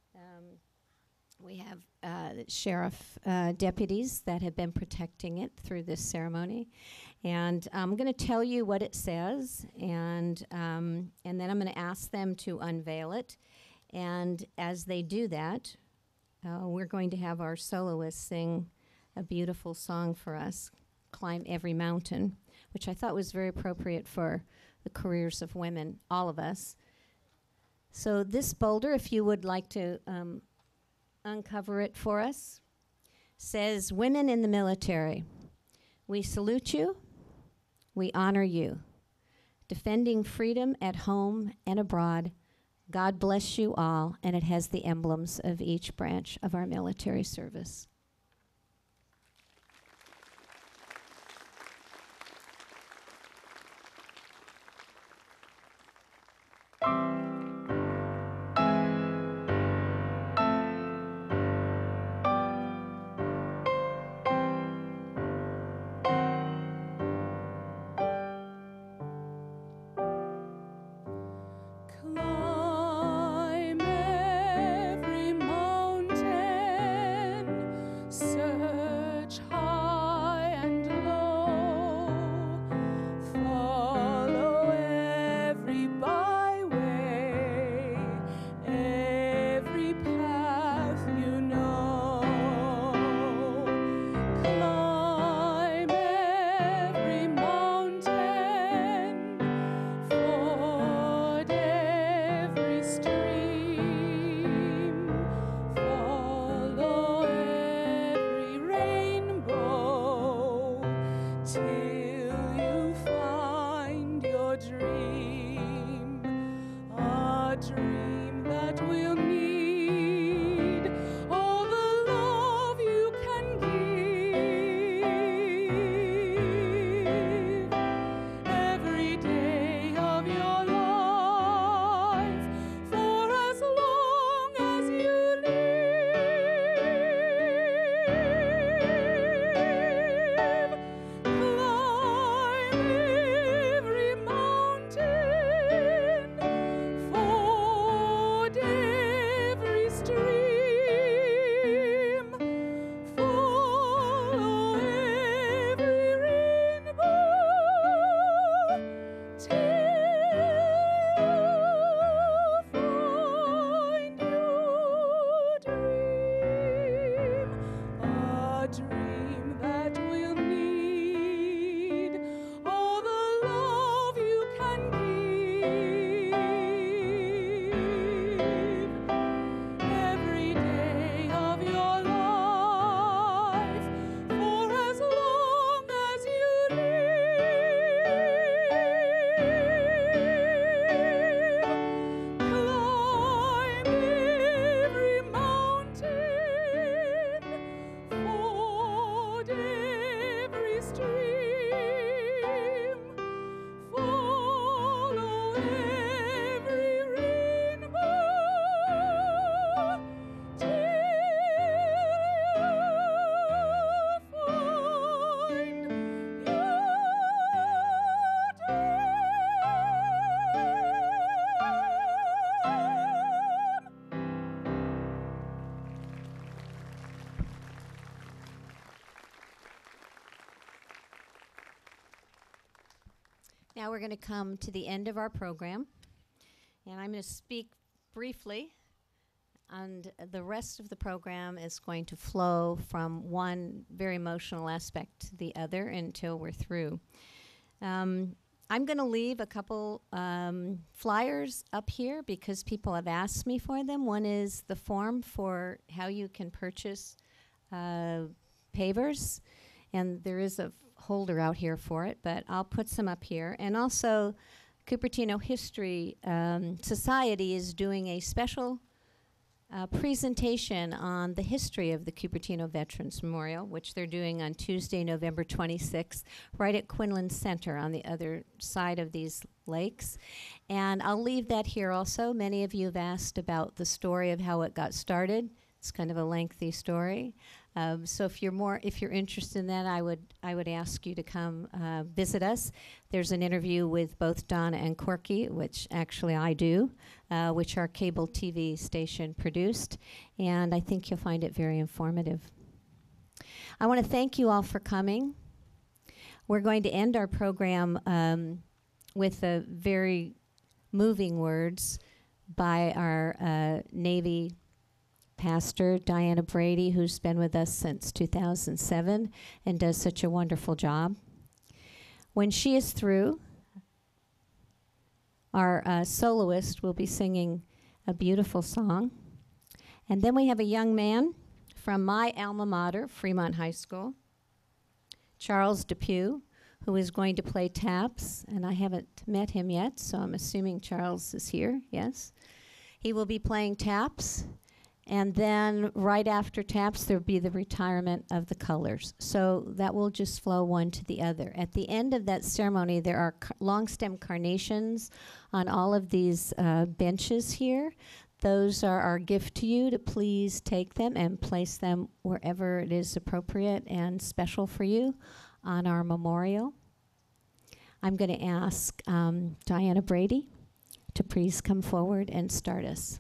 We have sheriff deputies that have been protecting it through this ceremony. And I'm going to tell you what it says, and then I'm going to ask them to unveil it. And as they do that, we're going to have our soloists sing a beautiful song for us, Climb Every Mountain, which I thought was very appropriate for the careers of women, all of us. So this boulder, if you would like to uncover it for us, says, "Women in the military, we salute you, we honor you. Defending freedom at home and abroad, God bless you all," and it has the emblems of each branch of our military service. Climb every mountain, search high and low, follow every byway, every path you know. Climb every mountain, ford every stream, follow every rainbow, till you find your dream, a dream that will need all the love you can give. Every day of your life, for as long as you live. Climb every mountain, ford every stream, follow every rainbow, till you find your dream, a dream that will need all the love you can give. Every day of your life, for as long as you live. Climb every mountain, ford every stream, follow every rainbow, till you find your dream. Now we're going to come to the end of our program, and I'm going to speak briefly, and the rest of the program is going to flow from one very emotional aspect to the other until we're through. I'm going to leave a couple flyers up here because people have asked me for them. One is the form for how you can purchase pavers, and there is a holder out here for it, but I'll put some up here. And also, Cupertino History Society is doing a special presentation on the history of the Cupertino Veterans Memorial, which they're doing on Tuesday, November 26th, right at Quinlan Center on the other side of these lakes. And I'll leave that here also. Many of you have asked about the story of how it got started. It's kind of a lengthy story. So if you're interested in that, I would ask you to come visit us. There's an interview with both Donna and Corky, which actually I do, which our cable TV station produced, and I think you'll find it very informative. I want to thank you all for coming. We're going to end our program with a very moving words by our Navy pastor, Diana Brady, who's been with us since 2007 and does such a wonderful job. When she is through, our soloist will be singing a beautiful song. And then we have a young man from my alma mater, Fremont High School, Charles Depew, who is going to play taps. And I haven't met him yet, so I'm assuming Charles is here, yes. He will be playing taps. And then right after taps, there'll be the retirement of the colors. So that will just flow one to the other. At the end of that ceremony, there are long stem carnations on all of these benches here. Those are our gift to you to please take them and place them wherever it is appropriate and special for you on our memorial. I'm going to ask Diana Brady to please come forward and start us.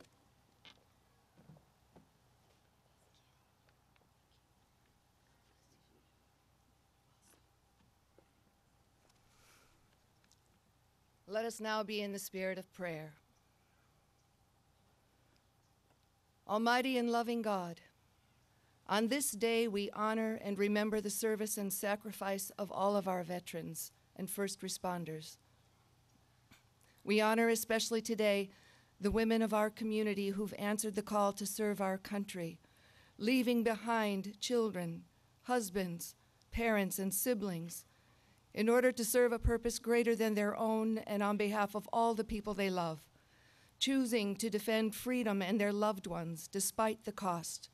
Let us now be in the spirit of prayer. Almighty and loving God, on this day we honor and remember the service and sacrifice of all of our veterans and first responders. We honor especially today the women of our community who've answered the call to serve our country, leaving behind children, husbands, parents, and siblings in order to serve a purpose greater than their own and on behalf of all the people they love, choosing to defend freedom and their loved ones despite the cost.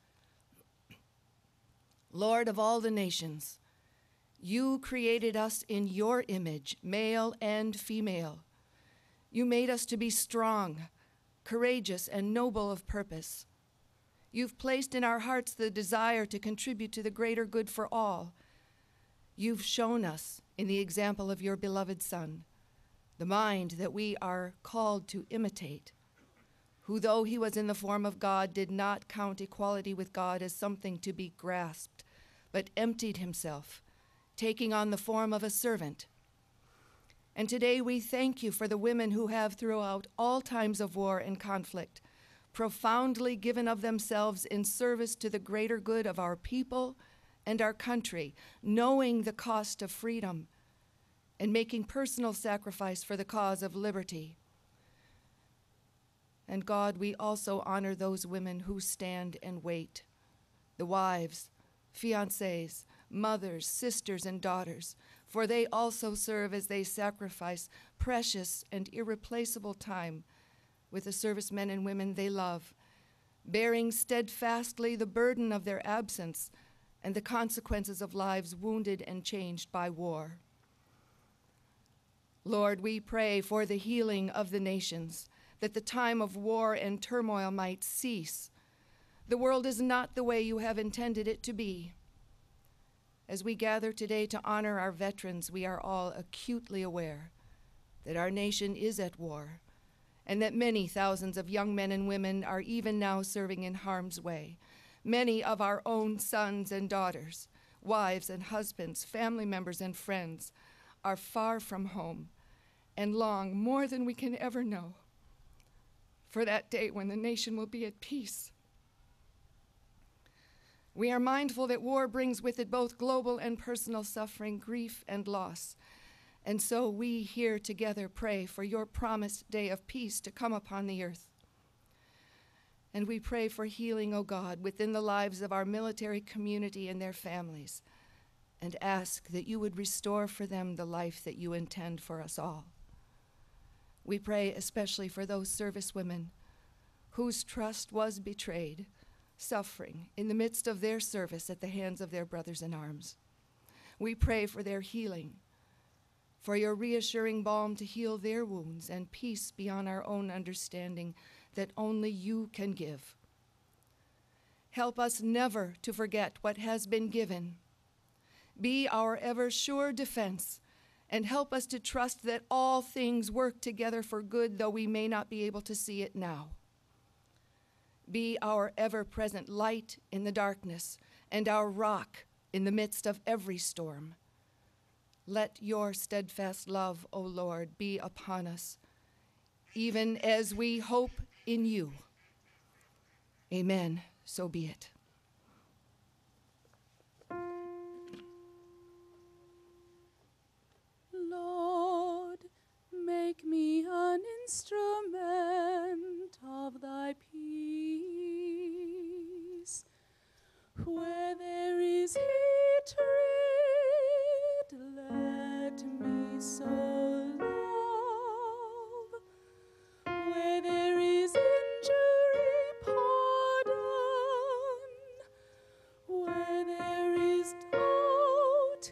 Lord of all the nations, you created us in your image, male and female. You made us to be strong, courageous, and noble of purpose. You've placed in our hearts the desire to contribute to the greater good for all. You've shown us, in the example of your beloved Son, the mind that we are called to imitate, who, though he was in the form of God, did not count equality with God as something to be grasped, but emptied himself, taking on the form of a servant. And today we thank you for the women who have, throughout all times of war and conflict, profoundly given of themselves in service to the greater good of our people and our country, knowing the cost of freedom and making personal sacrifice for the cause of liberty. And God, we also honor those women who stand and wait, the wives, fiancés, mothers, sisters, and daughters, for they also serve as they sacrifice precious and irreplaceable time with the servicemen and women they love, bearing steadfastly the burden of their absence and the consequences of lives wounded and changed by war. Lord, we pray for the healing of the nations, that the time of war and turmoil might cease. The world is not the way you have intended it to be. As we gather today to honor our veterans, we are all acutely aware that our nation is at war, and that many thousands of young men and women are even now serving in harm's way. Many of our own sons and daughters, wives and husbands, family members and friends are far from home and long more than we can ever know for that day when the nation will be at peace. We are mindful that war brings with it both global and personal suffering, grief, and loss. And so we here together pray for your promised day of peace to come upon the earth. And we pray for healing, O God, within the lives of our military community and their families, and ask that you would restore for them the life that you intend for us all. We pray especially for those servicewomen whose trust was betrayed, suffering in the midst of their service at the hands of their brothers in arms. We pray for their healing, for your reassuring balm to heal their wounds and peace beyond our own understanding that only you can give. Help us never to forget what has been given. Be our ever sure defense, and help us to trust that all things work together for good, though we may not be able to see it now. Be our ever-present light in the darkness, and our rock in the midst of every storm. Let your steadfast love, O Lord, be upon us, even as we hope in you. Amen. So be it. Lord, make me an instrument of thy peace. Where there is hatred, let me sow love. Where there is injury, pardon. Where there is doubt,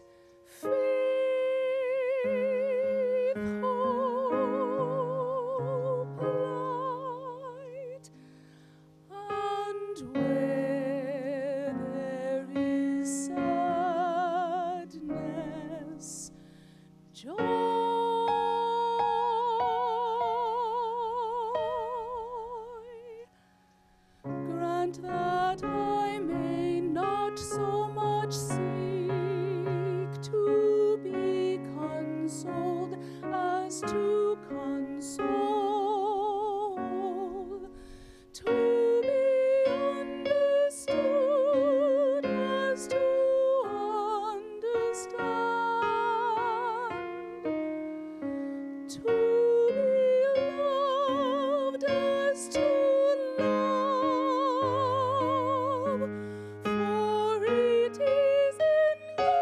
faith, hope, light. And where there is sadness, joy. Grant that I may not so much seek to be consoled as to console, to be understood as to understand, to be loved as to love, for it is in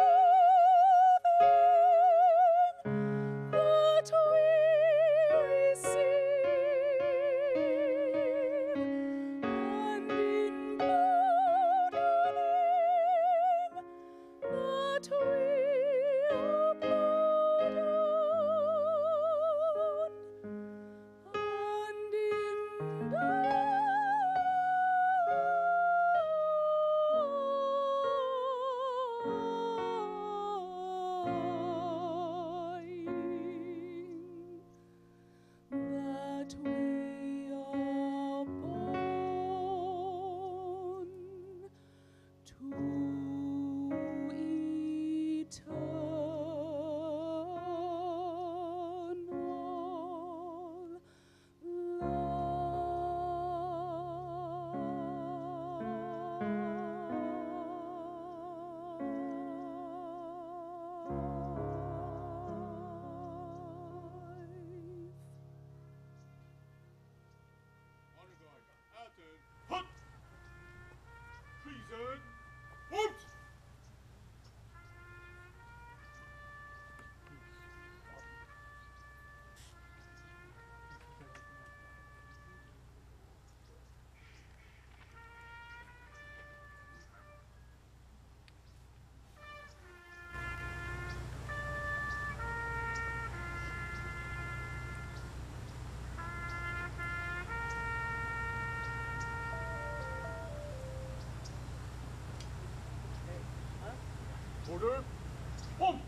giving that we receive, and in pardoning that we upload, and in that we are born to eternal life. Order. Home.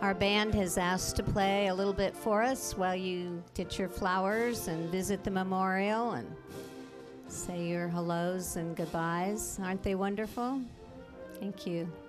Our band has asked to play a little bit for us while you get your flowers and visit the memorial and say your hellos and goodbyes. Aren't they wonderful? Thank you.